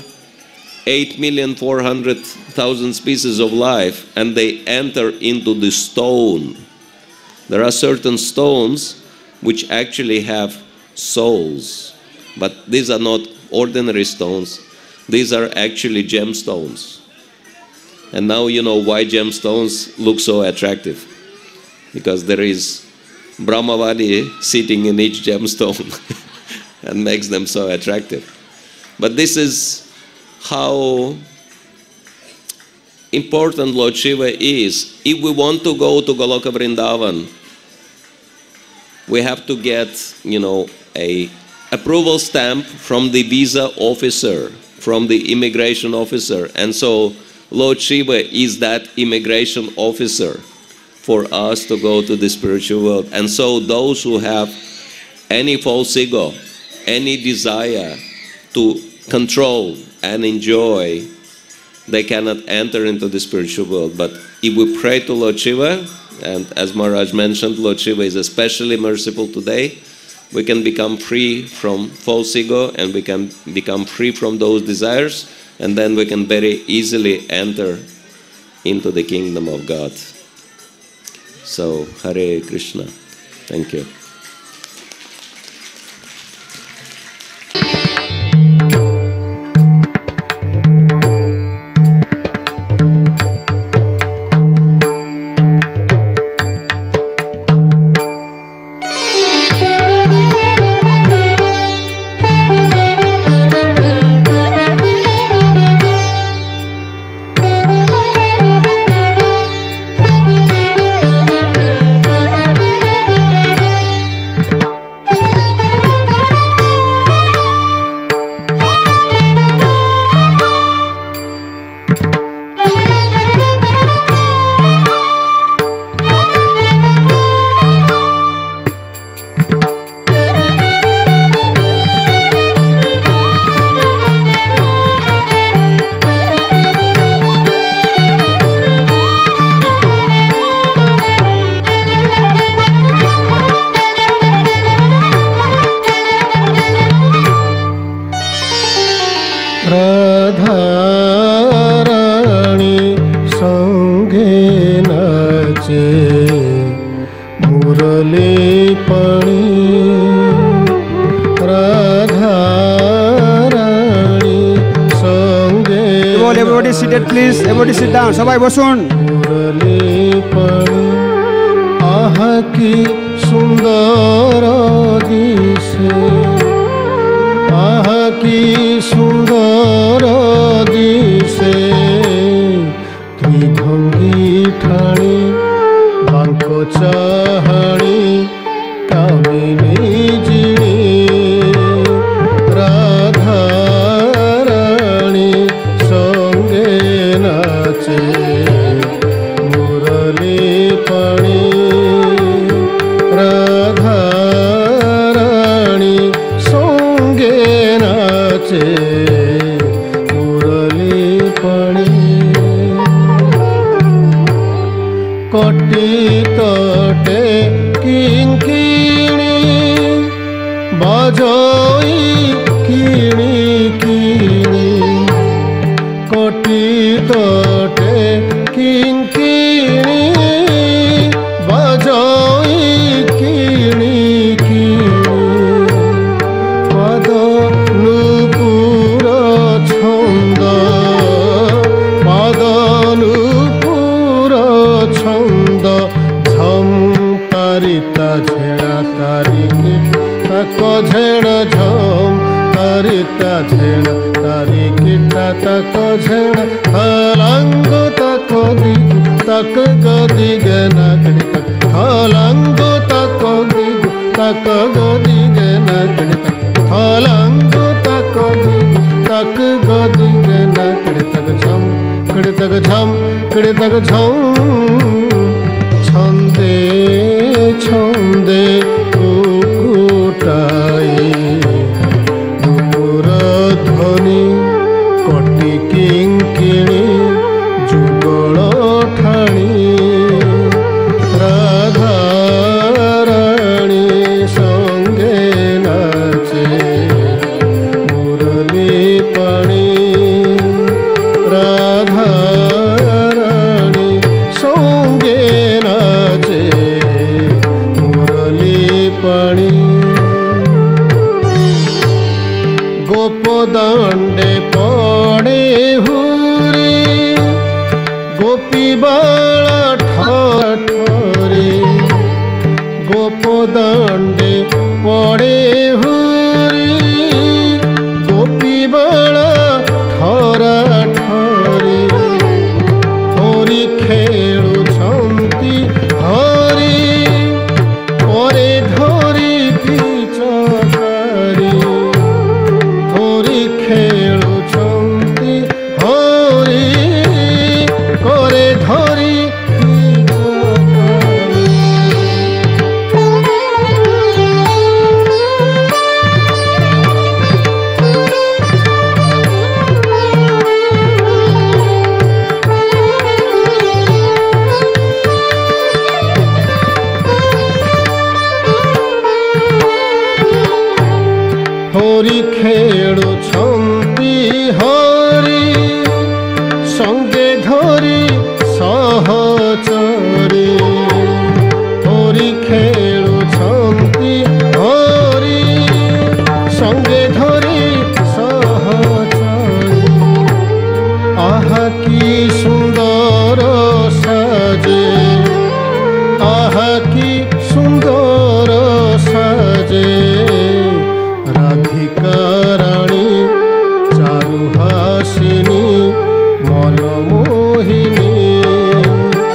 Speaker 4: 8,400,000 species of life, and they enter into the stone. There are certain stones which actually have souls, but these are not ordinary stones. These are actually gemstones. And now you know why gemstones look so attractive. Because there is Brahmavadi sitting in each gemstone and makes them so attractive. But this is how important Lord Shiva is. If we want to go to Goloka Vrindavan, we have to get, a approval stamp from the visa officer, from the immigration officer. And so Lord Shiva is that immigration officer for us to go to the spiritual world. And so those who have any false ego, any desire to control and enjoy, they cannot enter into the spiritual world. But if we pray to Lord Shiva, and as Maharaj mentioned, Lord Shiva is especially merciful today, we can become free from false ego and we can become free from those desires, and then we can very easily enter into the kingdom of God. So, Hare Krishna. Thank you.
Speaker 5: seated, please. Everybody sit down. Sabai bosun.
Speaker 6: आहा की सुंदर दिसे, आहा की सुंदर दिसे, त्रिभंगी ठाणी बांको चाहाणी कामिनी जिणी राधा राणी संगे नाचे मुरली पाणी राधा राणी संगे नाचे मुरली पाणी कटी तटे किंकिणी बाजोई किणी किणी कटी तटे किंकिणी बाजोई किणी किणी पद नुपुर छंद पद नुपुर छंद झम तारिता झेड़ा तारिकी तक झेड़ा झम तारिता झेड़ा तारिकी तक झेड़ा हलांग तक दिगु तक गदिग नागड़ी तक हलांग तक दिगु तक गदिग नागड़ी तक हलांग तक दिगु तक गदिग नागड़ी तक झम कड़ी तक झम कड़ी तक झम छंदे छंदे कुकुटाई दुपुर ध्वनि कटी किंकिणी जुगल ठाणी राधा राणी संगे नाचे मुरली पाणी राधा राणी संगे नाचे मुरली पाणी गोपदांडे पड़े हुरी गोपी बाला ठठरे गोपदांडे पड़े हुरी गोपी बाला ठरा ठरे हरि खेलु छंती हरि परे धरी पिचकारी हरि खेलु छंती हरि करे धरी हरि खेलु छंती हरि संगे धरी सहचरी हरि खेलु छंती हरि संगे धरी सहचरी आहा की सुंदर साजे आहा की सुंदर साजे राधिका राणी चारुहासिनी मनमोहिनी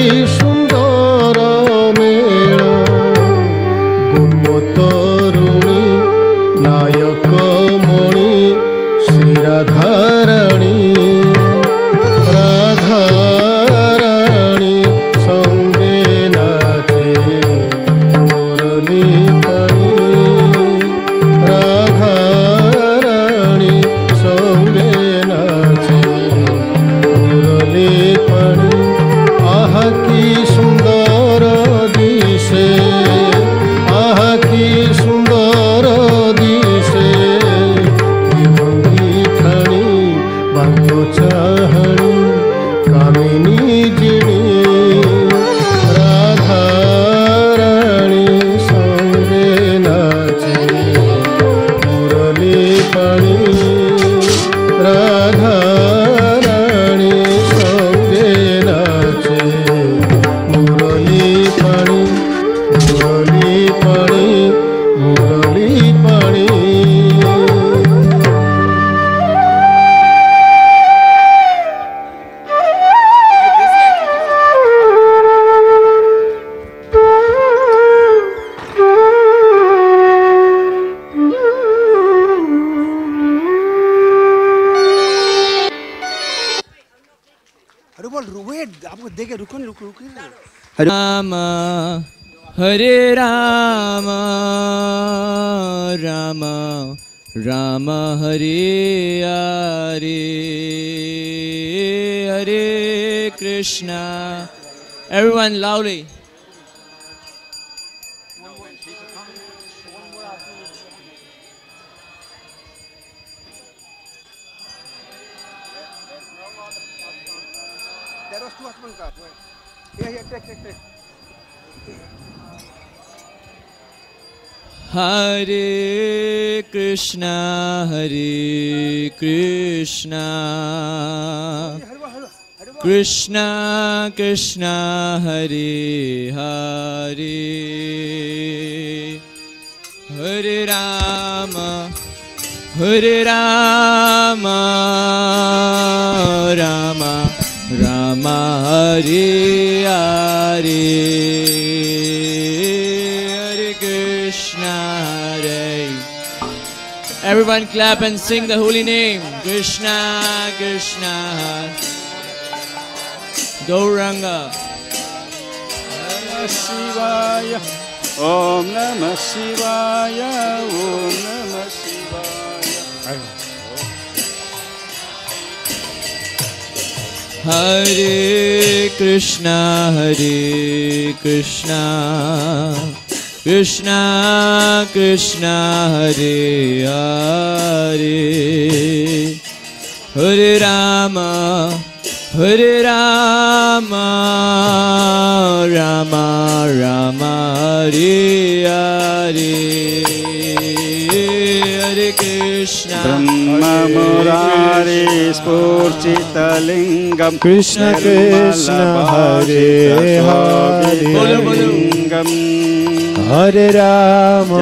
Speaker 6: ସୁନ୍ଦର ମେଳ ଗୋପତରୁଣୀ ନାୟକ ମଣି ଶ୍ରୀ ରାଧାରାଣୀ ରାଧାରାଣୀ ସଙ୍ଗେ ନାଚେ ମୁରଲି ପାଣି ରାଧାରାଣୀ ସଙ୍ଗେ ନାଚେ ମୁରଲି ପାଣି ଆହା କି ସୁନ୍ଦର ଦିଶେ ଆହା କି ସୁନ୍ଦର ଦିଶେ ଭଙ୍ଗି ଠାଣି ବାଙ୍କ ଚାହାଣି କାମିନୀ ଜିଣି ରାଧାରାଣୀ ସଙ୍ଗେ ନାଚେ ମୁରଲି ପାଣି ରାଧାରାଣୀ ସଙ୍ଗେ ନାଚେ ମୁରଲି ପାଣି ମୁରଲି ପାଣି ମୁରଲି ପାଣି
Speaker 5: अरे बोल वेट आपको देखे रुको रुको रुको
Speaker 7: Rama Hare Rama Rama Rama Hare Hare Hare Krishna. Everyone loudly.
Speaker 5: There was two husband cars. Here, take.
Speaker 7: Hare Krishna Krishna Krishna Hare Hare Hare Rama Rama Rama Hare Hare Hare Krishna Hare. Everyone clap and sing the holy name. Krishna Krishna Gauranga.
Speaker 3: Namah Shivaya, Om Namah Shivaya, Om Namah Shivaya.
Speaker 7: Hare Krishna Krishna Krishna Hare Hare Hare Rama Rama Rama Hare Hare Hare Krishna
Speaker 3: Brahma Murari Spurchita Lingam
Speaker 6: Krishna Krishna Hare Hare
Speaker 3: Lingam
Speaker 6: Hare Rama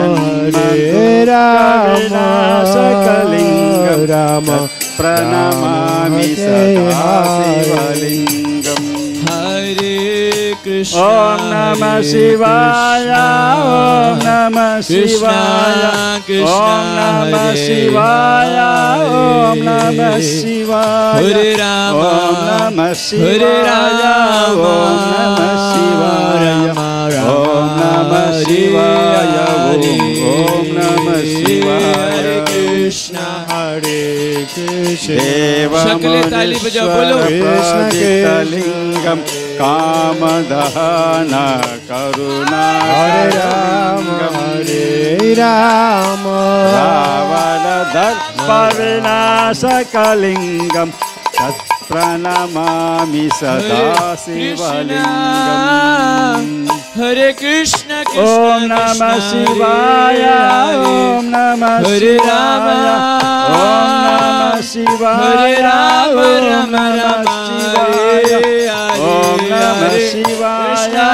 Speaker 3: Sakalingam
Speaker 6: Rama
Speaker 3: Pranamami Sada Sivalingam
Speaker 7: Hare Krishna
Speaker 3: Om Namah Shivaya, Om Namah Shivaya, Om Namah Shivaya, Om Namah Shivaya,
Speaker 7: Hare Rama
Speaker 3: Om Namah Shivaya, Om Namah Shivaya, Om Namah Shivaya, Om Namah Shivaya,
Speaker 7: Hare Krishna
Speaker 6: Hare Krishna
Speaker 3: Deva
Speaker 7: Shakle taali bajao bolo
Speaker 3: Krishna Lingam Kamadhana Karuna
Speaker 6: Hare Rama Hare Rama
Speaker 3: Ravana Dharpa Vinasakalingam Tat Pranamami Sada Sivalingam
Speaker 7: Hare Krishna
Speaker 3: Om Namah Shivaya, Om Namah Shivaya, Om Namah Shivaya, Om Namah Shivaya, Om Namah Shivaya,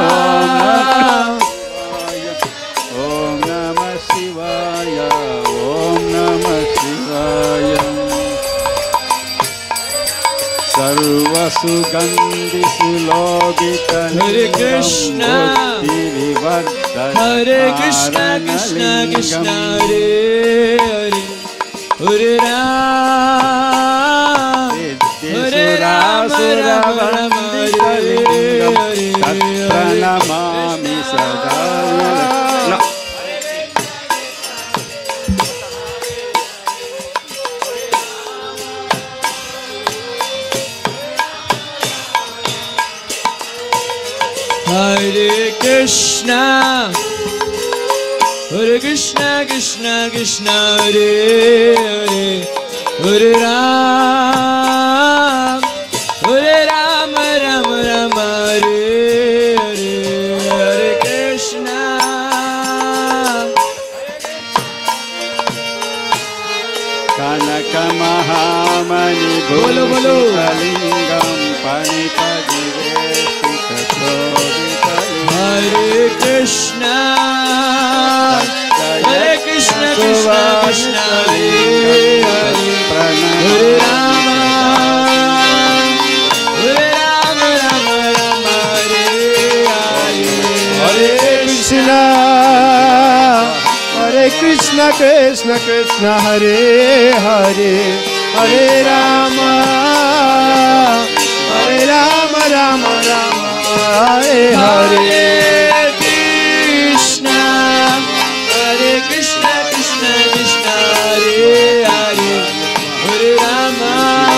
Speaker 3: Om Namah Shivaya, Om Namah Shivaya. Sarva
Speaker 6: sugandhi sulobita
Speaker 7: Hare Krishna Hare Krishna Krishna Krishna Hare Hare Hare Rama Hare Rama Rama Rama Hare Hare
Speaker 6: Pranamami sada.
Speaker 7: Hare Krishna Hare Krishna Krishna Krishna Hare Hare Hare Rama Hare Rama Rama Rama Hare Hare Hare Krishna
Speaker 6: Kanaka Mahamani
Speaker 7: Bolo bolo
Speaker 6: Bhushikalingam Panipadivesita
Speaker 7: Hare Krishna Hare Krishna Krishna Krishna Hare Hare Hare Rama Hare Rama Rama Rama Hare Hare
Speaker 6: Hare Krishna Hare Krishna Krishna Krishna Hare Hare Hare Rama Hare Rama Rama Rama Hare Hare
Speaker 7: Krishna Hare Krishna Krishna Krishna Hare Hare Hare Rama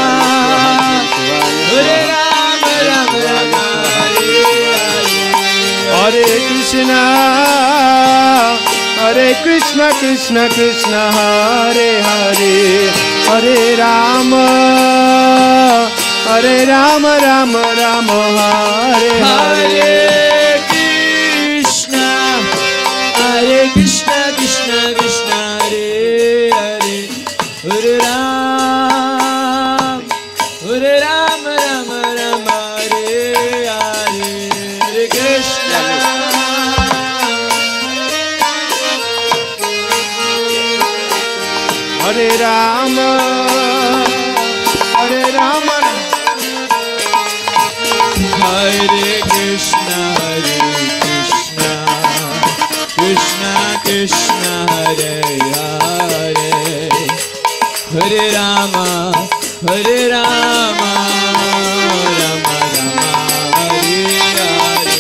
Speaker 7: Hare Rama Rama Rama Hare Hare
Speaker 6: Hare Krishna Hare Krishna Krishna Krishna Hare Hare Hare Rama Hare Rama Rama Rama Hare Hare
Speaker 7: Krishna Hare Krishna Krishna Krishna Hare Hare Hare Rama Hare Rama Rama Rama Hare Hare Hare Krishna
Speaker 6: Hare Rama Hare Rama
Speaker 7: Hare Krishna Krishna Krishna Hare Hare Hare Rama Hare Rama Rama Rama Hare Hare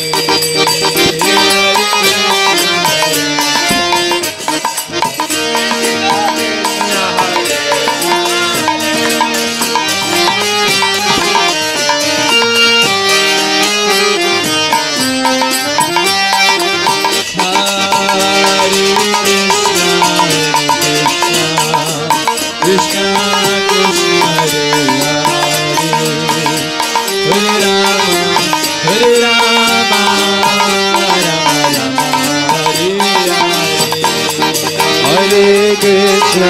Speaker 7: Krishna Krishna Hare Hare Hare Rama Hare Rama Rama Rama Hare Hare
Speaker 6: Hare Krishna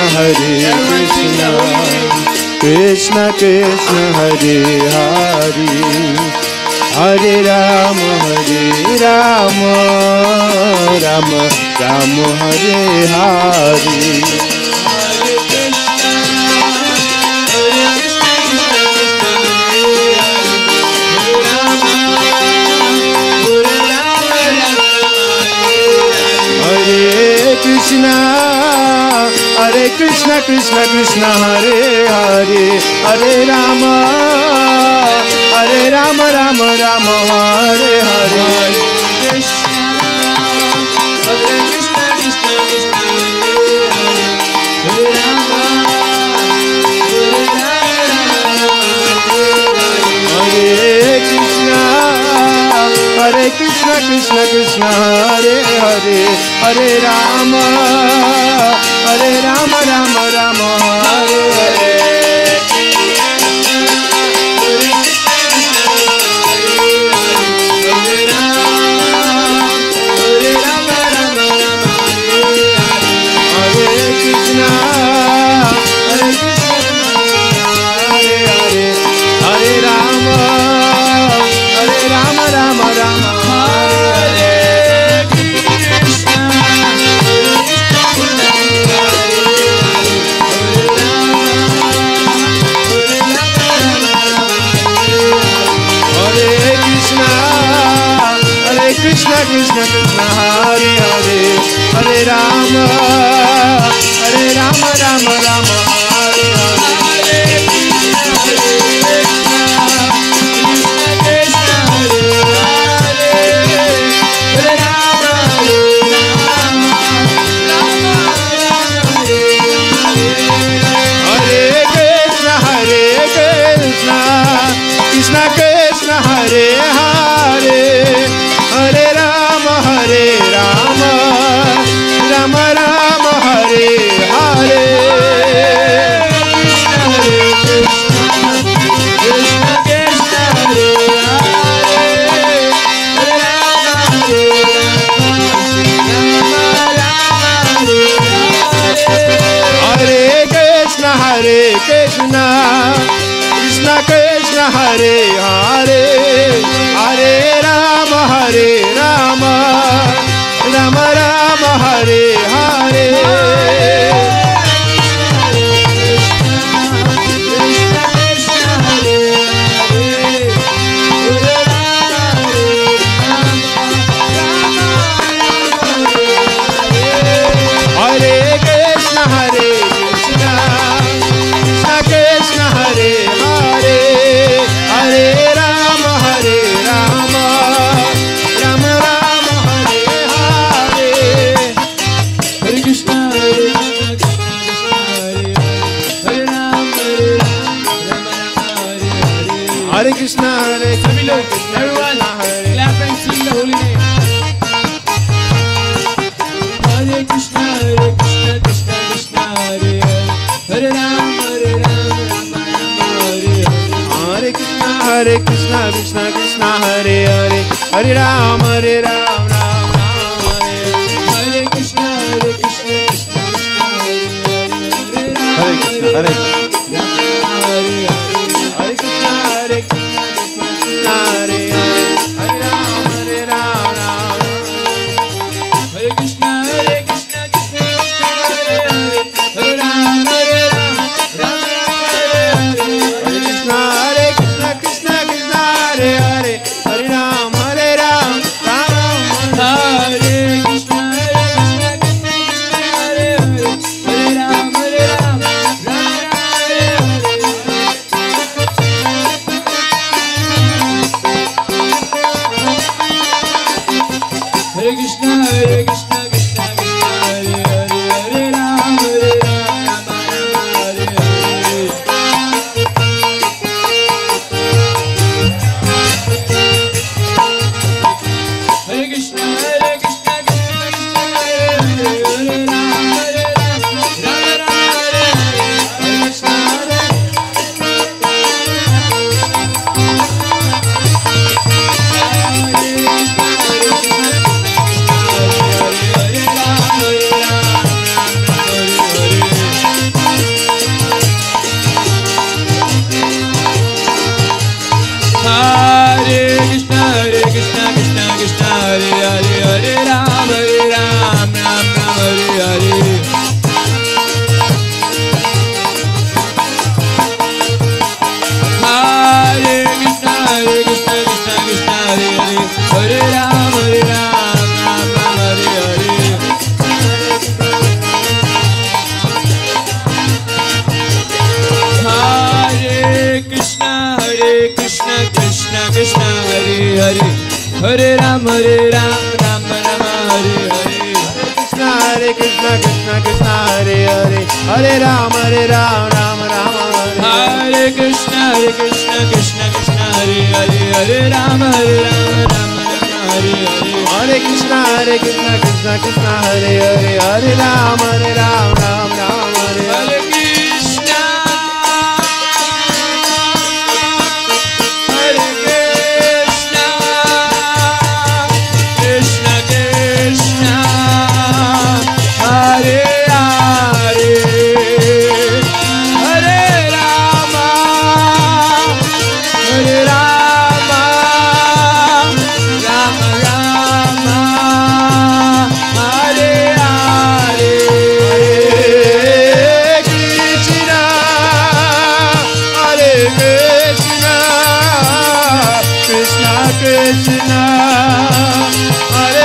Speaker 6: Krishna Krishna Hare Hare Hare Rama Rama Rama Hare Hare Hare Krishna Krishna Krishna Hare Hare Hare Rama Rama Rama Hare Hare
Speaker 7: Krishna Hare Krishna Krishna Krishna Hare Rama
Speaker 6: Hare Krishna Hare Krishna Krishna Krishna Hare Hare Hare Rama Rama Rama Hare Hare Krishna Krishna Hare Hare, Hare Rama Rama Rama Hare Hare. Krishna Krishna Hare Hare, Hare Rama Rama Rama Hare Hare. Krishna Hare Krishna, Krishna Krishna Hare Hare, Hare Krishna Hare Krishna, Krishna Krishna Hare Hare, Hare Rama Rama Rama Hare Hare. Hare Krishna, Hare Krishna, everyone, clap and sing the holy name. Hare Krishna, Krishna Krishna, Hare Hare, Hare Rama, Rama Hare Hare. Hare Krishna, Krishna Krishna, Hare Hare, Hare Rama, Rama Hare Hare. Hare Krishna, Krishna Krishna, Hare Hare, Hare Krishna, Hare Krishna. Hare Rama, Rama Rama, Hare Hare. Krishna, Krishna Krishna, Hare Hare, Hare Rama, Rama Rama, Hare Krishna, Krishna Krishna, Hare Hare, Hare Rama, Rama Hare Hare. Hare Krishna, Krishna Krishna, Hare Hare, Hare Rama, Rama Hare Hare. Krishna, Hare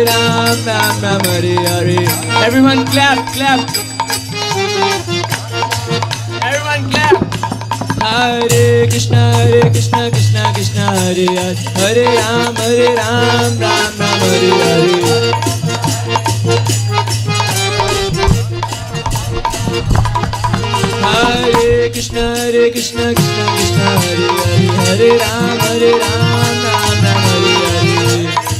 Speaker 7: Ram, Ram Ram, Hare Hare. Everyone clap, clap. Everyone clap. Hare Krishna, Krishna Krishna, Hare Hare. Hare Ram, Ram Ram, Hare Hare. Hare Krishna, Krishna Krishna, Hare Hare. Hare Ram, Ram Ram, Hare Hare.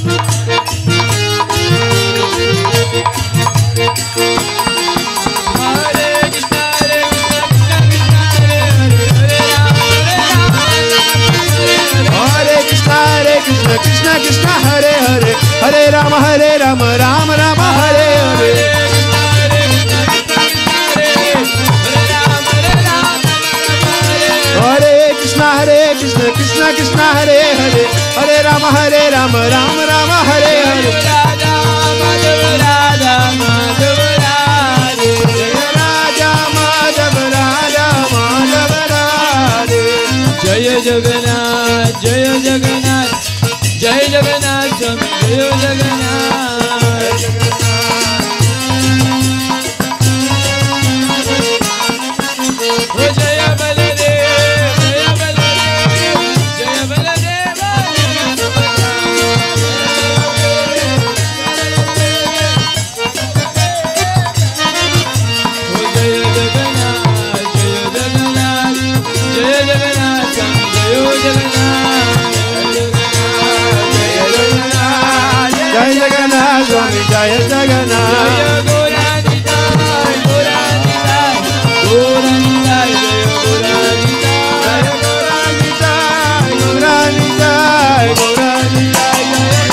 Speaker 6: Krishna Krishna Hare Hare Hare Rama Rama Rama Hare Hare Hare Krishna Krishna Krishna Hare Hare Hare Rama Rama Rama Hare Hare Raja Madhav Raja Madhav Radhe Raja Madhav Raja Madhav Radhe Jaya Jagannath Jaya Jagannath Jai Jagannath Swami, Jai Jagannath. Oh Jaya Baladev, Jaya Baladev, Jaya Baladev, Jaya Oh Jaya Jagannath, Jaya Jagannath, Jaya Jagannath Swami, Jai Jagannath. Jai Jagannath Swami, Jai Jagannath. Jaya Goranidai, Goranidai, Goranidai, Jaya Goranidai, Goranidai, Goranidai,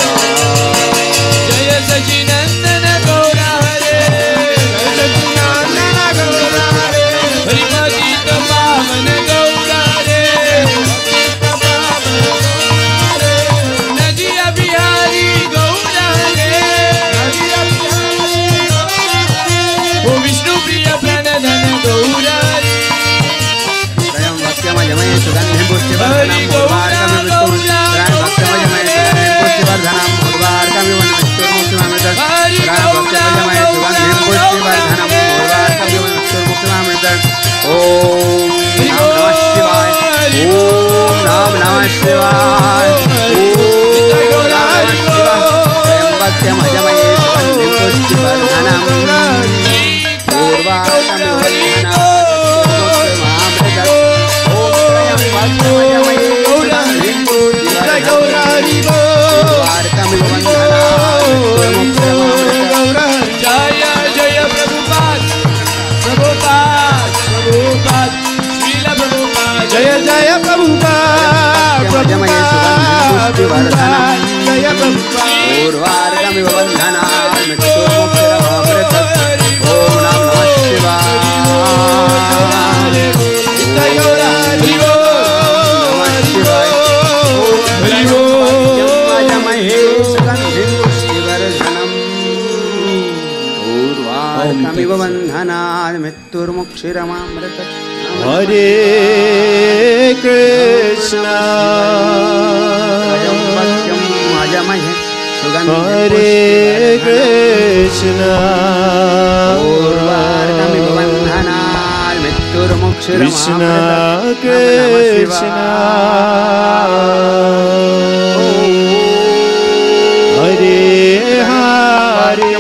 Speaker 6: Jaya Sachinandana Gaura Hare, Jaya Sachinandana Gaura Hare, Harimadita Pavana Gaura Hare, Harimadita Pavana Gaura Hare, Najiya Bihari Gaura Hare, Najiya Bihari Gaura Hare, O Vishnu Priya Pranadhana Gaura Hare, Swayam Bhaktyama Jamaya Sugandhim Pushtivardhanam Murvarkam Vishnu Bhaktyama Jamaya Sugandhim Pushtivardhanam Murvarkam Vishnu Muktimamritam Swayam Bhaktyama Jamaya Sugandhim Pushtivardhanam Murvarkam Vishnu Muktimamritam Om Namah Shivaya Om Namah Shivaya Om Namah Shivaya Swayam Bhaktyama Jamaya Sugandhim Pushtivardhanam Murvarkam Vishnu Jaya Prabhupada, Prabhupada, Prabhupada, Srila Prabhupada, Jaya Jaya Prabhupada, Prabhupada, Jaya Prabhupada, Urvarkami Vandhana, Mittu Muktiramamrita, Om Namah Shivaya, Jaya Haribo, Namah Shivaya, Haribo, Jamahe Sugandhim Pushtivardhanam, Urvarkamiva Vandhanat Mitturmukshiramaamrita. Hare Krishna, Hare Krishna, Krishna Krishna, Hare Hare,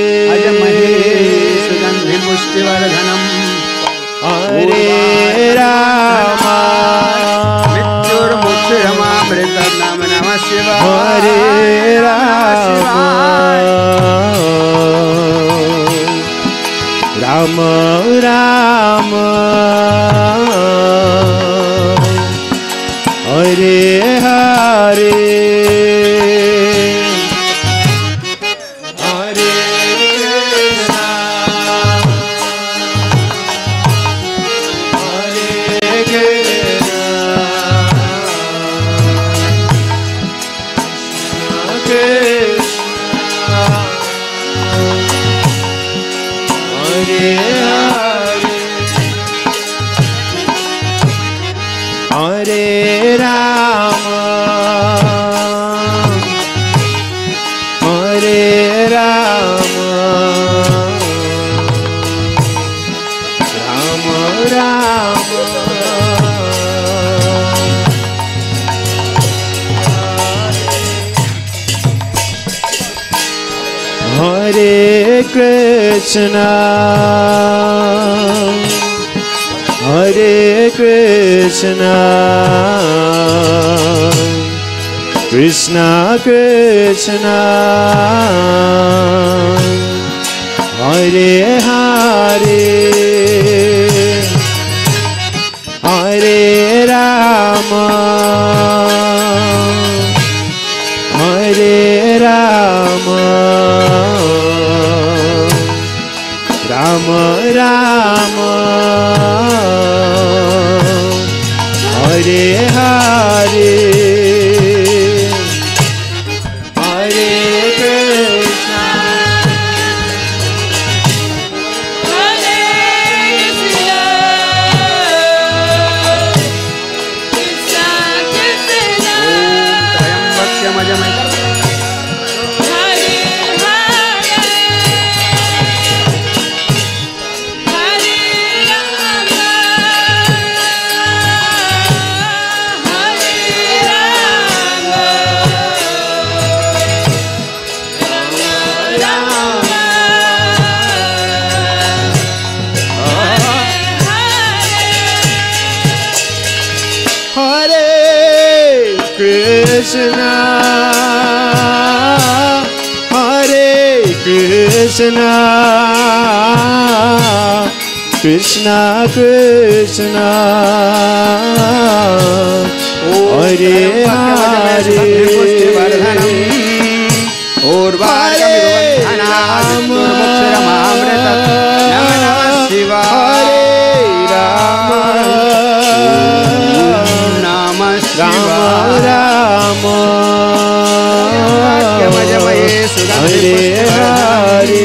Speaker 6: Hare Rama, Hare Rama, Rama Rama, Hare Hare, Hare Krishna, Hare Krishna, Krishna, Hare Hare, Hare Rama, Hare Hare Krishna, Hare Krishna, Krishna Krishna, Hare Hare, Hare Rama, Hare Rama, Rama Rama, Hare Hare, Hare Krishna,
Speaker 7: Hare Krishna, Krishna Krishna, Hare Hare, Hare Rama, Hare Rama, Rama
Speaker 6: Hare Krishna, Hare Krishna, Krishna Krishna, Hare Hare,
Speaker 5: और Shiva
Speaker 6: Rama Rama, Hare Hare,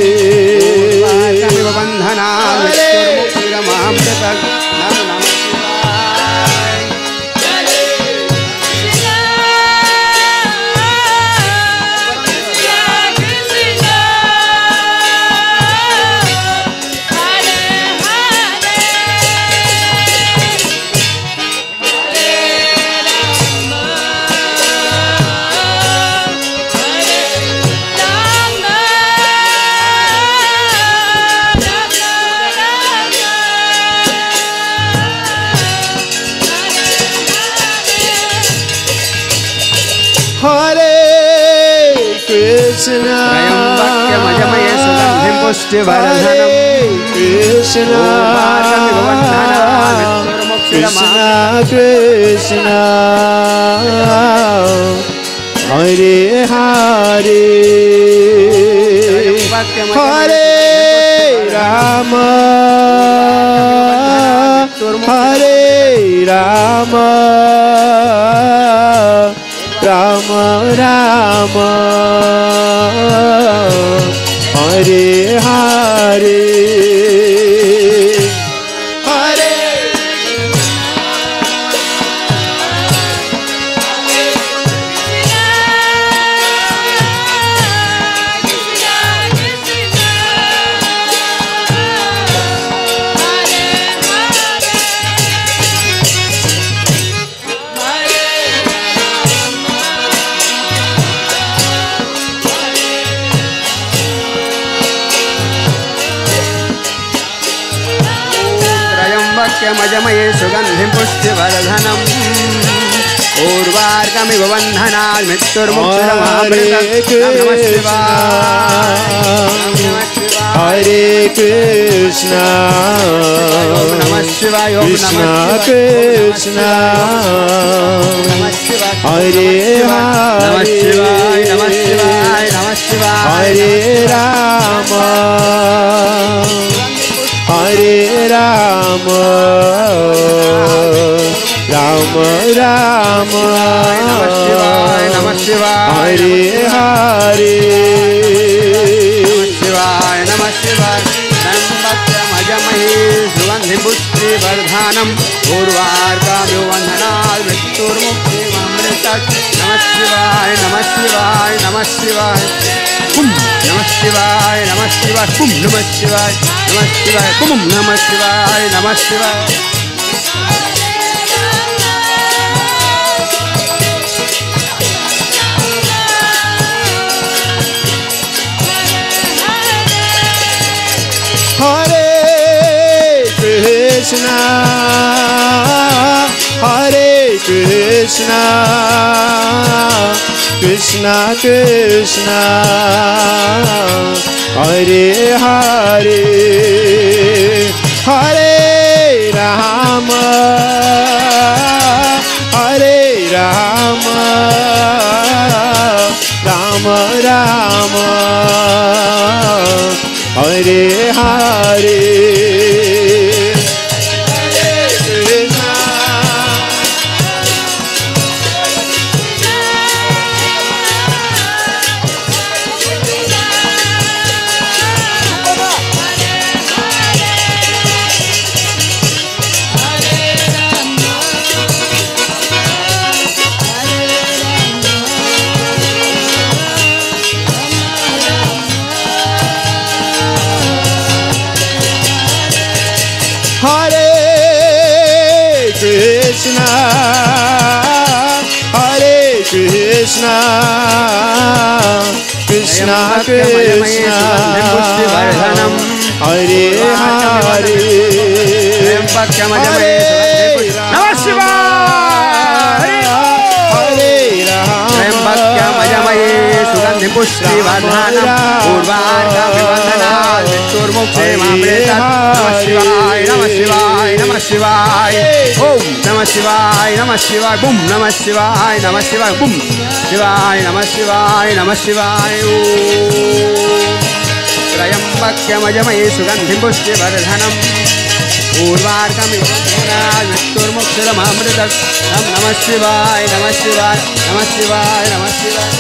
Speaker 6: Hare Krishna, Hare Krishna, Krishna Krishna, Hare Hare, Hare Rama, Hare Rama, Rama Rama, Hare Hare, Hare
Speaker 5: मजमये सुगंधिं पुष्टिवर्धनम् उर्वार्कमिव बन्धनात् मृत्युर्मुक्षुरमामृतम् नमः शिवाय
Speaker 6: Hare Krishna,
Speaker 5: नमः शिवाय
Speaker 6: Krishna Krishna, Hare Hare,
Speaker 5: नमः शिवाय नमः शिवाय नमः शिवाय
Speaker 6: Hare Rama, Hare Rama, Rama Rama,
Speaker 5: नमः शिवाय नमः शिवाय
Speaker 6: Hare Hare,
Speaker 5: शिवाय नमः शिवाय त्र्यम्बकमजमहे सुगन्धिं पुष्टिवर्धनम् उर्वार्कमिवबन्धनात् मृत्युर्मुक्षिरमामृतम् नमः शिवाय नमः शिवाय नमः शिवाय नमः शिवाय नमः शिवाय नमः शिवाय नमः शिवाय नमः शिवाय नमः शिवाय
Speaker 6: Krishna, Krishna Krishna, Hare Hare, Hare Rama, Hare Rama, Rama Rama, Hare Hare. Krishna, Hare Krishna, Krishna Krishna, Hare Hare,
Speaker 5: Namah Shivaya,
Speaker 6: Hare Rama,
Speaker 5: Sugandhi Pushti Vardhanam, Urvarkam Vivandhanam, Mrityurmukti Mamritat. Namah Shivaya, Namah Shivaya, Namah Shivaya, Om Namah Shivaya, Namah Shivaya, Boom Namah Shivaya, Namah Shivaya, Boom Shivaya, Namah Shivaya, Namah Shivaya, Om Trayambakya Majamaye Sugandhim Pushti Vardhanam, Urvarkam Vivandhanam, Mrityurmukti Mamritat. Namah Shivaya, Namah Shivaya, Namah Shivaya, Namah Shivaya.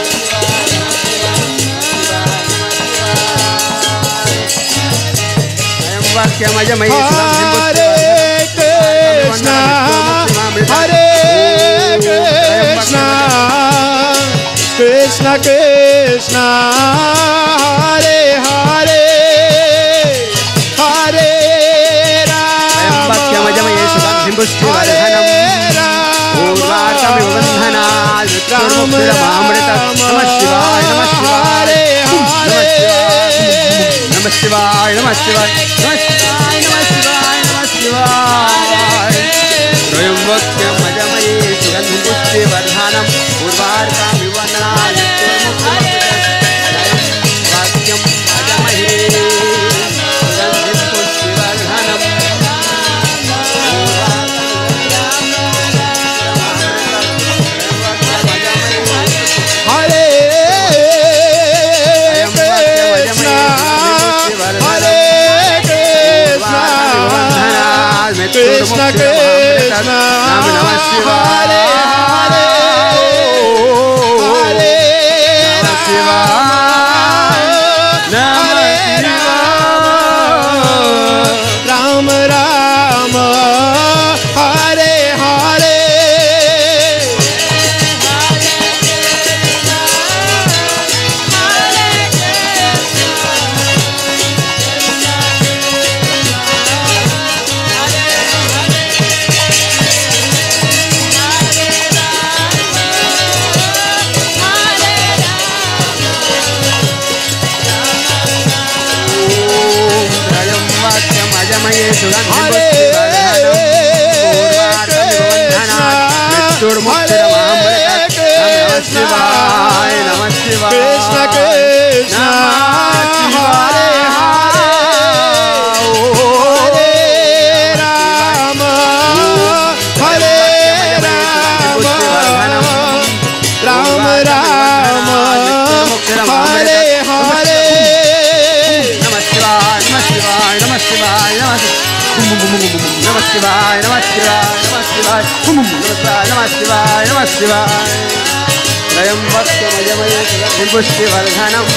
Speaker 6: Hare Krishna, Hare Krishna, Krishna Krishna, Hare Hare, Hare Rama, Hare
Speaker 5: Namah Shivaya, Namah Shivaya, Namah Shivaya, Namah Shivaya, Namah Shivaya. Trayambakya Majamaye Sugandhim Pushti Vardhanam, Urvarkam Vivandhanam, Trayambakya Majamaye Sugandhim Pushti Vardhanam,
Speaker 6: Krishna Krishna, Namah Shivaya, Hare Hare, Namah Shivaya, Namah Shivaya, Rama Rama, Hare Hare. Krishna Krishna, Hare Hare, Hare Rama, Hare Rama, Rama Rama, Hare Hare.
Speaker 5: Namah Shivaya, Namah Shivaya, Namah Shivaya, Namah Shivaya, Namah Shivaya, Namah Shivaya, Namah Shivaya, Namah Shivaya. Trayambakya Majamaye Sugandhim Pushti Vardhanam,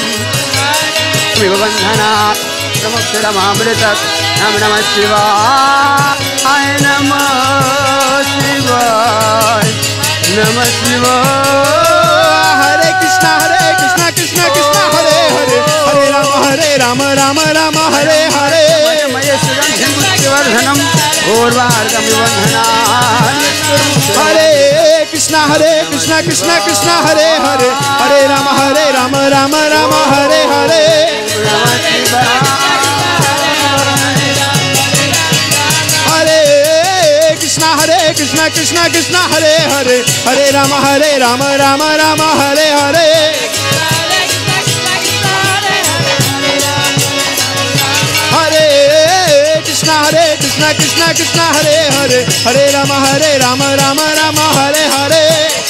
Speaker 5: Vivandhanam, Mrityurmukti Mamritat. Namah Shivaya, Namah Shivaya, Namah Shivaya.
Speaker 6: Hare Krishna, Krishna Krishna, Hare Hare, Hare Rama, Rama Rama, Hare Hare.
Speaker 5: Majamaye Sugandhim Pushti Vardhanam, Urvarkam Vivandhanam,
Speaker 6: Hare Krishna, Krishna Krishna, Hare Hare, Hare Rama, Rama Rama, Hare Hare. Hare Krishna, Krishna Krishna Hare Hare Hare Rama Rama Rama Hare Hare Hare Krishna Krishna Krishna Hare Hare Hare Rama Rama Rama Hare Hare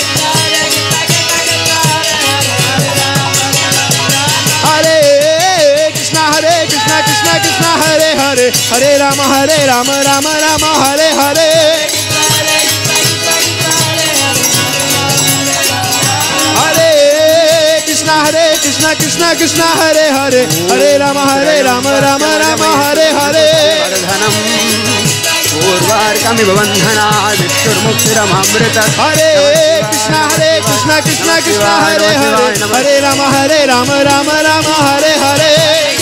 Speaker 6: Hare Krishna Krishna Hare Hare Hare Rama Rama Hare Hare Hare Krishna Krishna Hare Hare Hare Rama Rama Hare Hare
Speaker 5: Purvarkami Bhavandhana Viksur-Muktiram-Amrita
Speaker 6: Hare Krishna Krishna Hare Hare Hare Rama Rama Hare Hare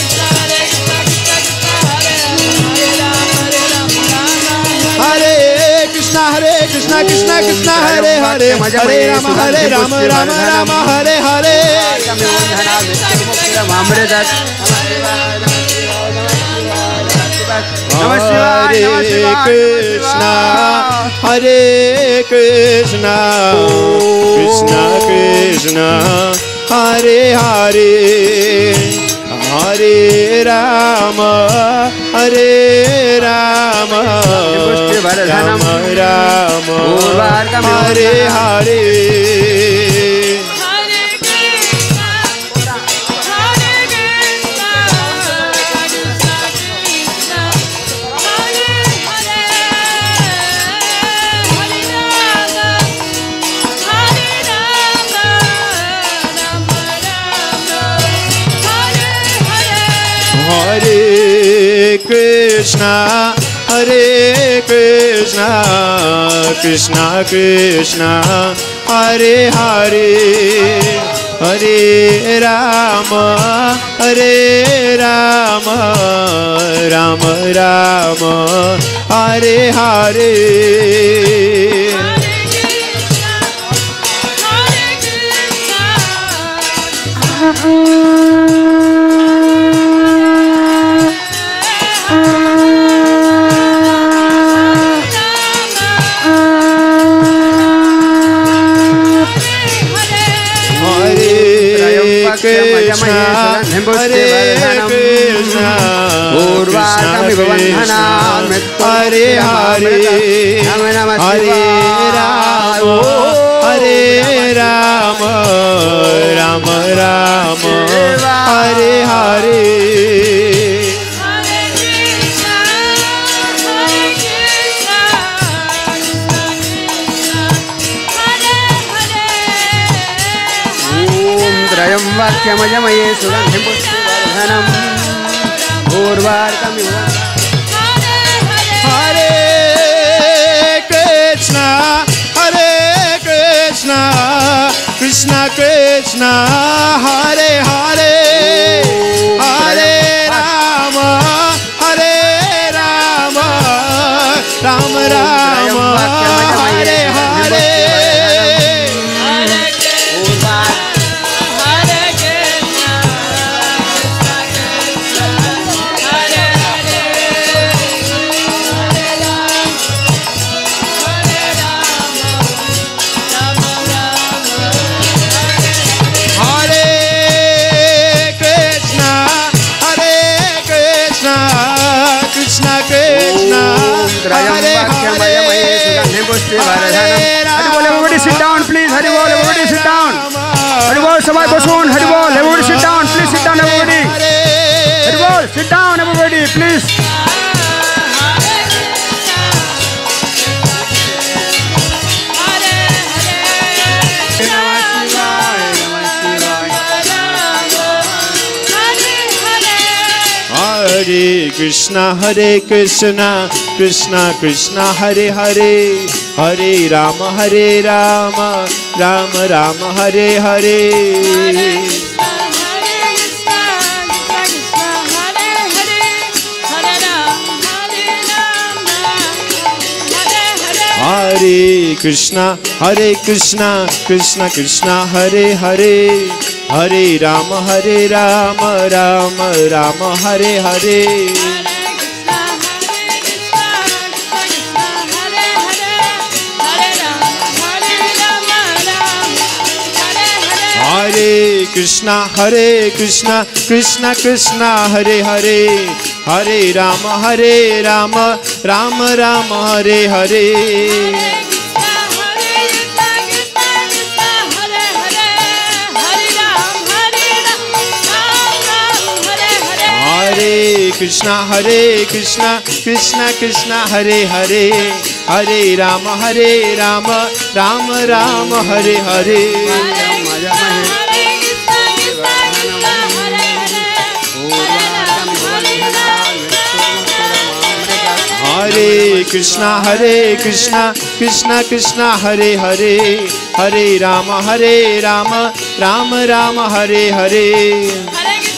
Speaker 6: Hare Krishna Krishna Hare Hare Hare Rama Rama Hare Hare Hare Krishna Krishna Krishna Hare Hare Hare Rama Rama Rama Hare Hare Hare Krishna Krishna Krishna Hare Hare Hare Rama Rama Rama Hare Hare Krishna Hare Krishna Purvarkami Bhavandhana Hare Hare Hare Rama Rama Rama Hare Hare
Speaker 5: Vakyamajamaye Sugandhim Pushtivardanam Purvarkami
Speaker 6: Hare Krishna Krishna Krishna Hare Hare Hare Rama Rama Rama Hare Hare
Speaker 5: Everybody sit down, please. Everybody sit down. Sabai Basun. Everybody sit down. Please sit down, everybody. Sit down, everybody, please.
Speaker 6: Hare Krishna Krishna Krishna Hare Hare Hare Rama Rama Rama Hare Hare Hare Krishna Krishna Krishna Hare Hare Hare Rama Rama Rama Hare Hare Hare Krishna, Krishna Krishna, Hare Hare, Hare Rama, Rama Rama, Hare Hare. Hare Krishna, Krishna Krishna, Hare Hare, Hare Rama, Rama Rama, Hare Hare. Hare Krishna, Krishna Krishna, Hare Hare, Hare Rama, Rama Rama, Hare Hare.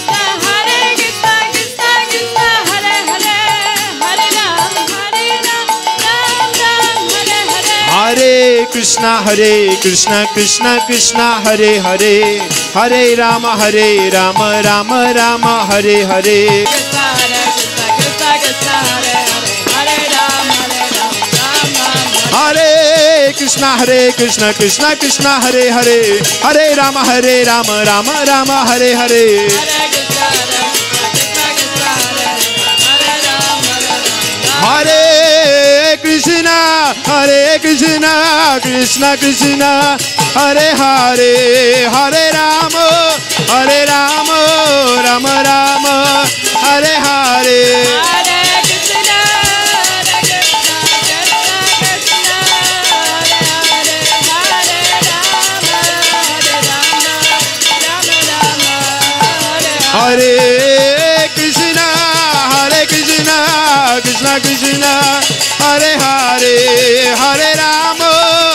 Speaker 6: Hare Krishna, Krishna Krishna, Hare Hare, Hare Rama, Rama Rama, Hare Hare. Hare Krishna, Krishna Krishna, Hare Hare, Hare Rama, Rama Rama, Hare Hare. Hare Krishna, Krishna Krishna, Hare Hare, Hare Rama, Rama Rama, Hare Hare. Hare Krishna, Krishna Krishna, Hare Hare, Hare Rama,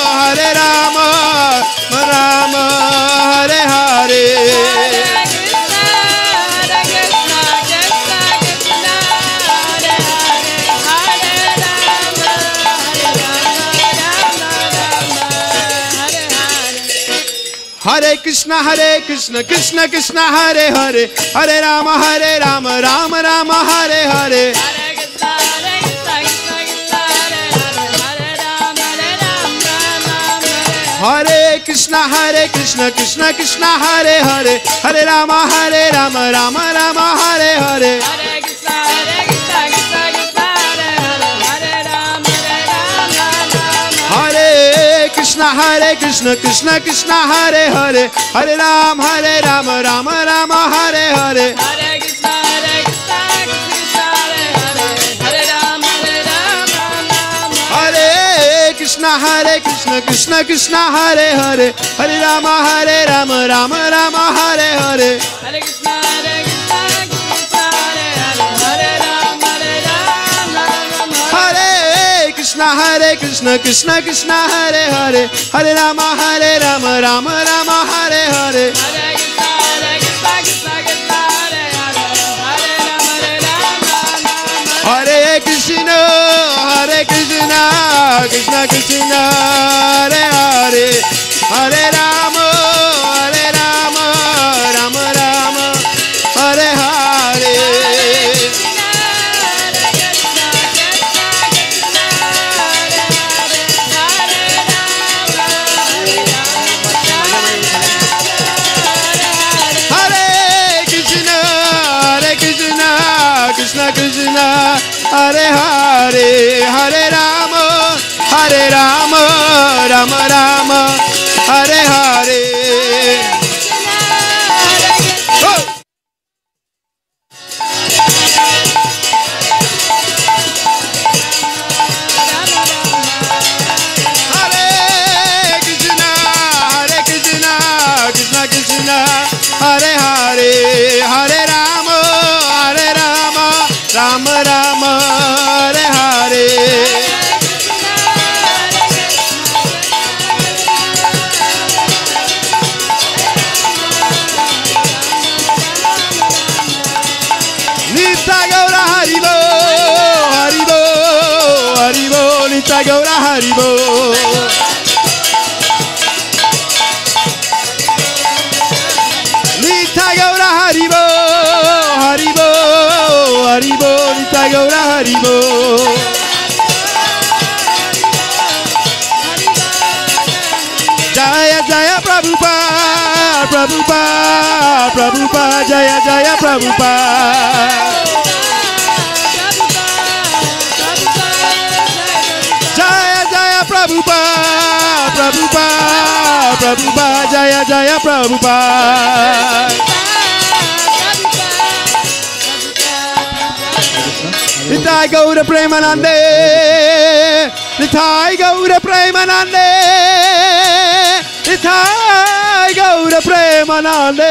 Speaker 6: Rama, Hare Hare. Hare Krishna, Krishna Krishna, Hare Hare, Hare Rama, Rama Rama, Hare Hare. Hare Krishna, Krishna Krishna, Hare Hare, Hare Rama, Rama Rama, Hare Hare. Hare Krishna, Krishna Krishna, Hare Hare, Hare Rama, Rama Rama, Hare Hare. Hare Krishna, Krishna Krishna, Hare Hare, Hare Rama, Rama Rama, Hare Hare. Hare Krishna, Krishna Krishna, Hare Hare, Hare Rama, Rama Rama, Hare Hare. Hare Krishna, Krishna Krishna, Hare Hare, Hare Rama, Rama Rama, Hare Hare. Krishna Krishna, Hare Hare, Hare Rama, Rama Rama, Hare Hare. Hare Krishna, Krishna Krishna, Hare Hare, Hare Rama, Rama Rama, Hare Hare. Nitya Gaura Haribo, Haribo, Haribo, Nitya Gaura Haribo. Nitya Gaura Haribo, Haribo, Haribo, Nitya Gaura Haribo. Jaya Jaya Prabhupada, Prabhupada, Prabhupada, Jaya Jaya Prabhupada. Jaya Jaya Prabhupada, Prabhupada, Prabhupada, Jaya Jaya Prabhupada. Nitai Gaura Premanande, Nitai Gaura Premanande, Nitai Gaura Premanande.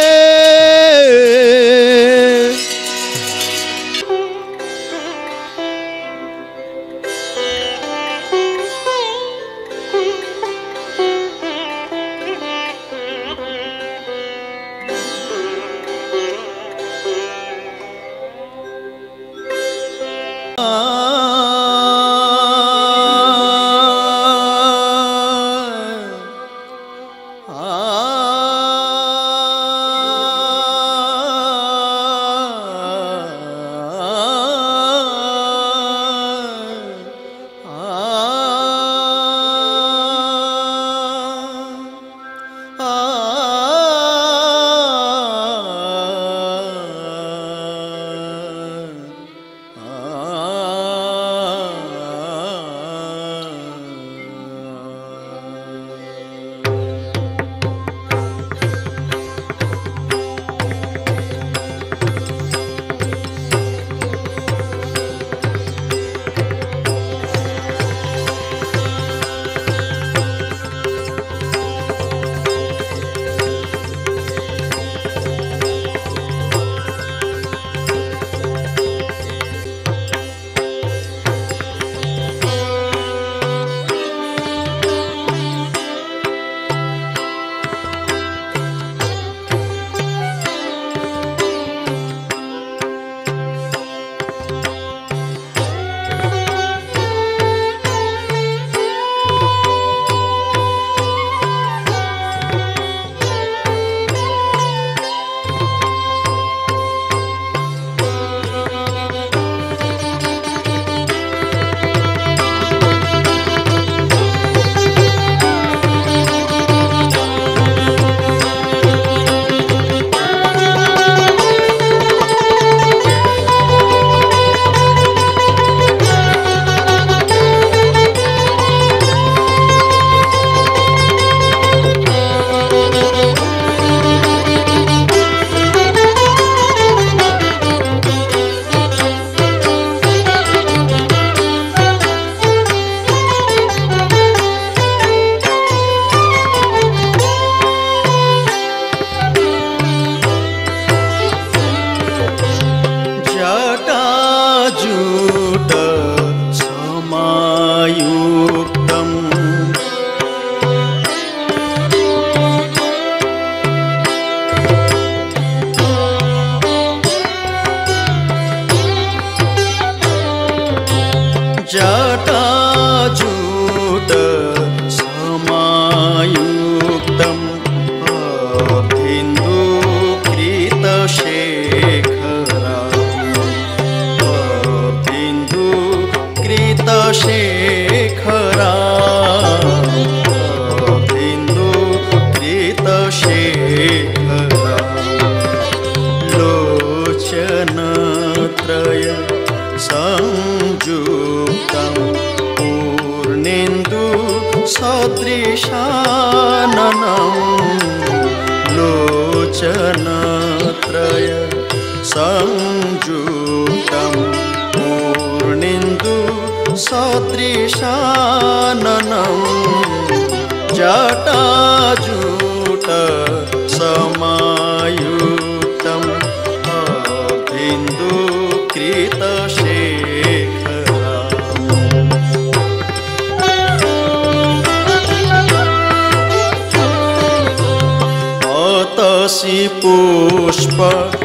Speaker 8: पुष्प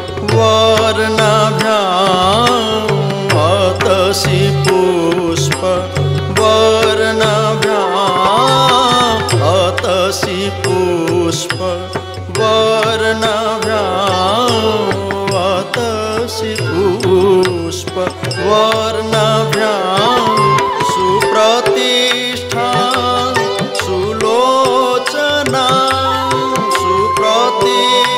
Speaker 8: वर्णाभ्याम् अतसि पुष्प वर्णाभ्याम् अतसि पुष्प वर्णाभ्याम् अतसि पुष्प वर्णाभ्याम् सुप्रतिष्ठा Sulochana सुप्रतिष्ठा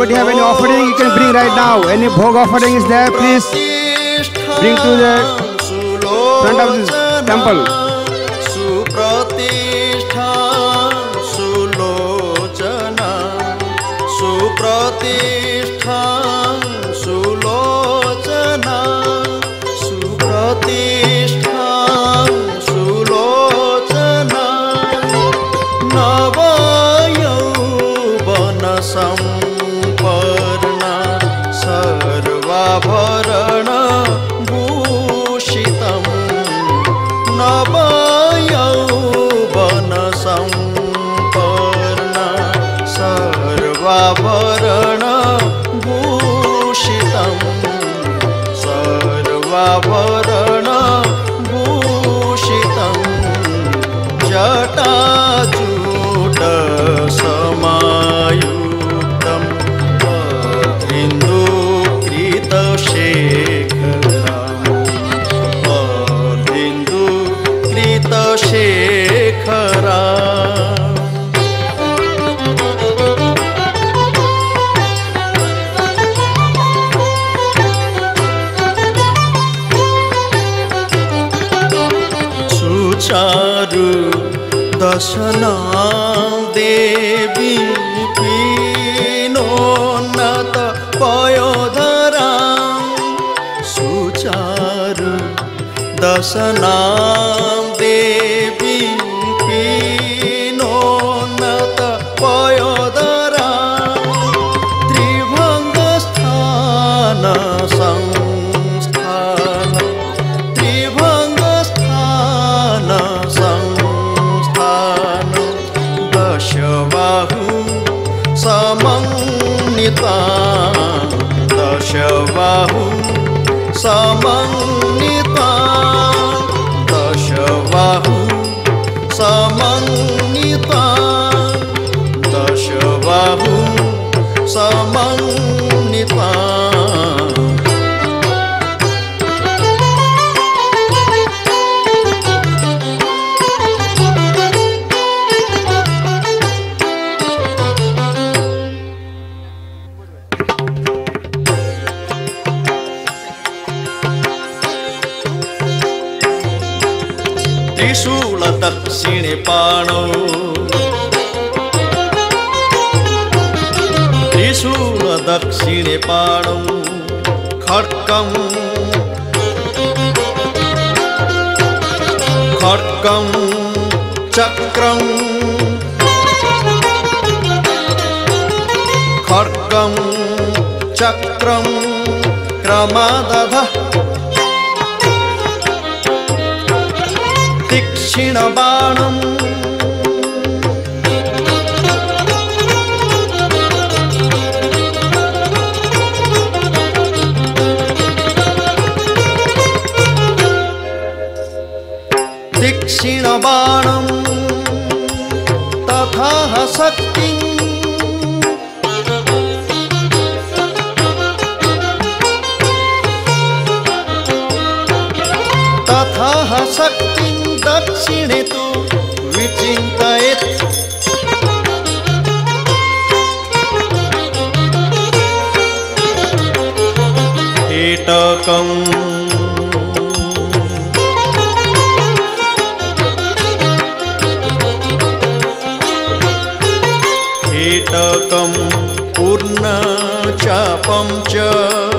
Speaker 5: Anybody have any offering? You can bring right now. Any bhog offering is there? Please bring to the front of this temple.
Speaker 8: Supratishtha Sulocana Supratishtha Sulocana Supratishtha Sulocana Navayaubana Samparna Sarvabharana Bhushitam Navayaubana Samparna Sarvabharana Bhushitam Sarvabharana Bhushitam Jatajuta Samayuktam Hindu Krita Shekharam Hindu Krita Shekharam Sucharu Dasana Devi Pinonata Payodhara Sucharu Dasana Devi Pinonata Payodhara Tribhangasthana Samsthana Tribhangasthana Samsthana Dashavahu Samannita Dashavahu Samannita Dashavahu Samannita Dashavahu Samannita Trishula Dakshine Pano Trishula Dakshine Pano Kharkam Kharkam Chakram Kharkam Chakram Kramadadha Tikshina Banam Tikshina Banam Tatha Sakti Tatha Sakti Dakshine tu Vichintayet Hetakam Hetakam Purna Chapam Cha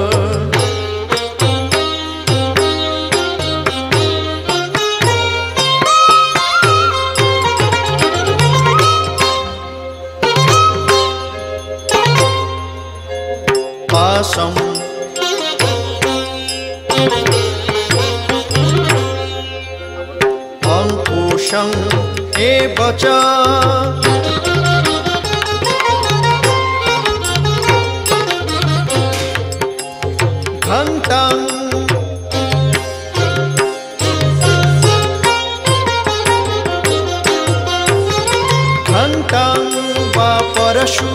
Speaker 8: Pasam Ankusham Evacha Ghantam Ghantam Vaparashu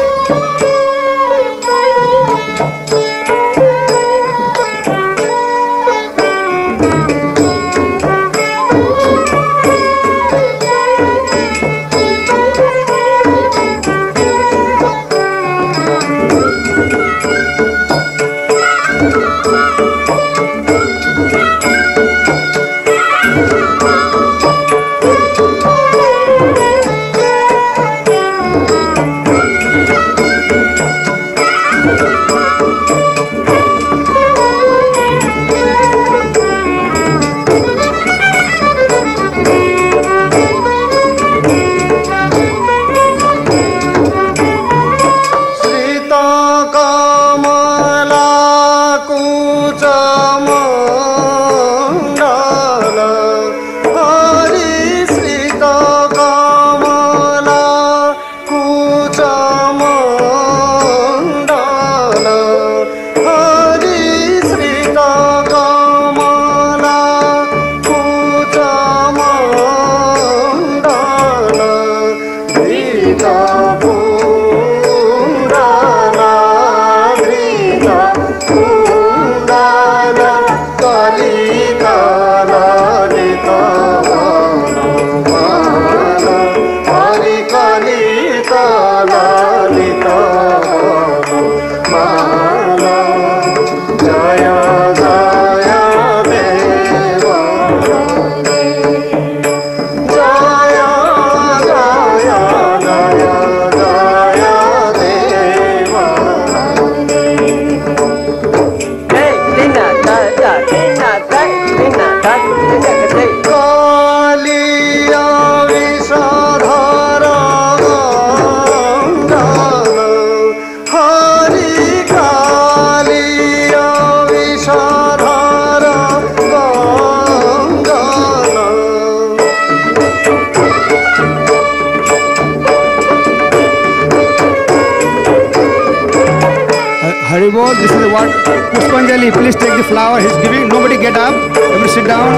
Speaker 5: Haribol, this is what Pushpanjali, please take the flower he's giving. Nobody get up. Everybody sit down.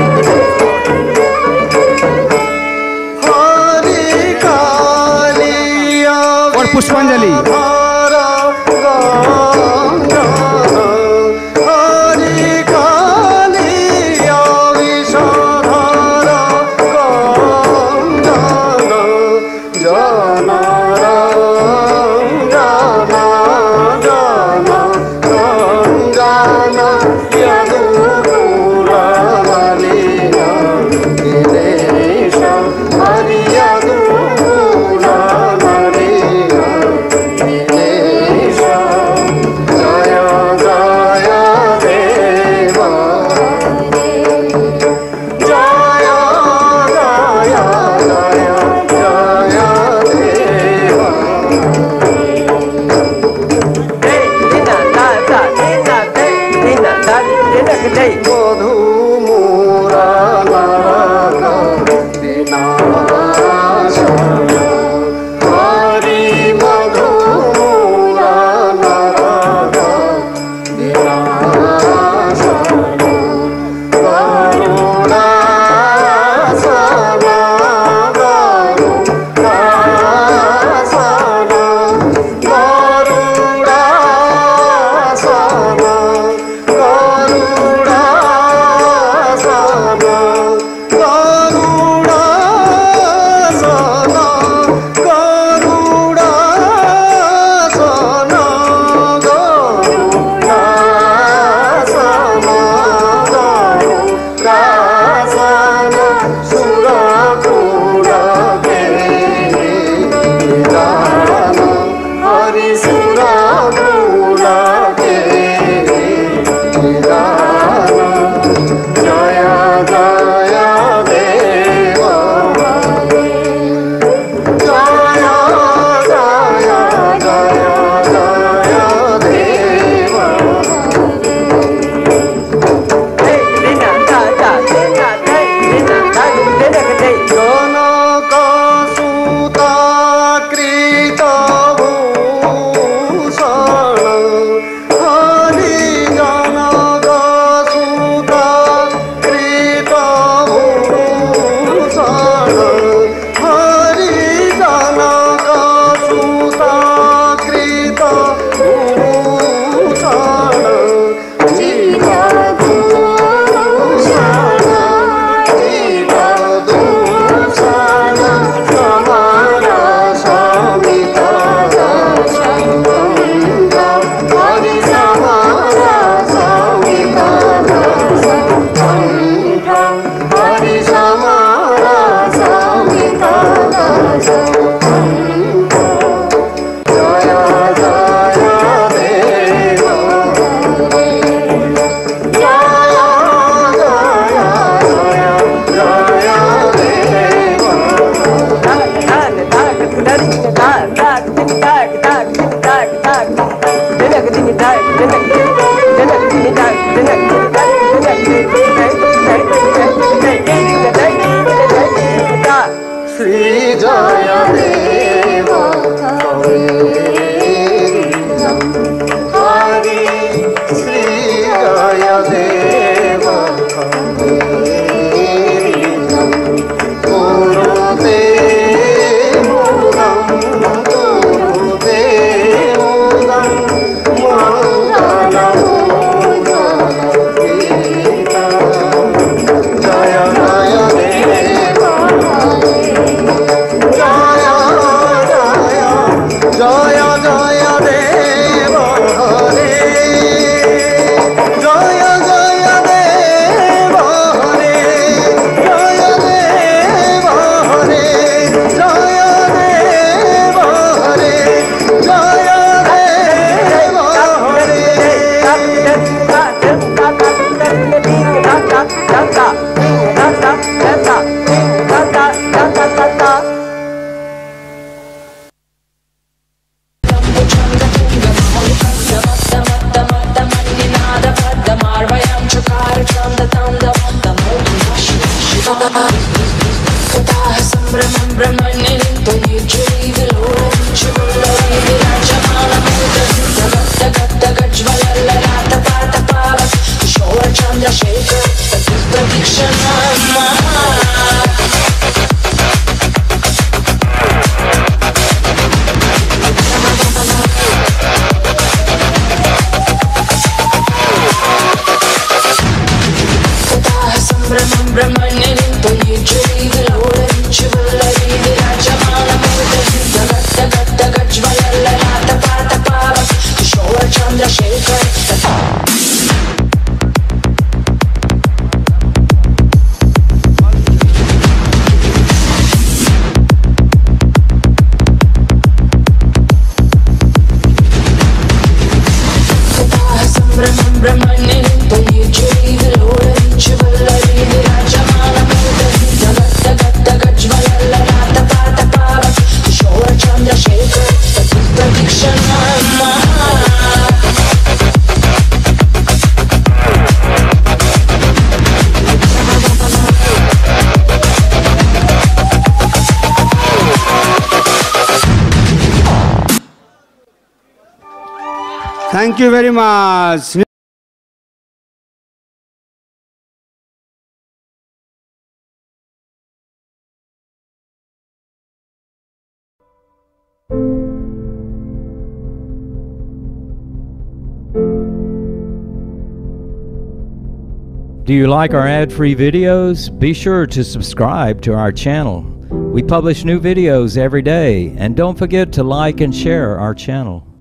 Speaker 8: Hare Kali
Speaker 5: Or Pushpanjali.
Speaker 8: Guru
Speaker 5: Thank you very much.
Speaker 1: Do you like our ad-free videos? Be sure to subscribe to our channel. We publish new videos every day, and don't forget to like and share our channel.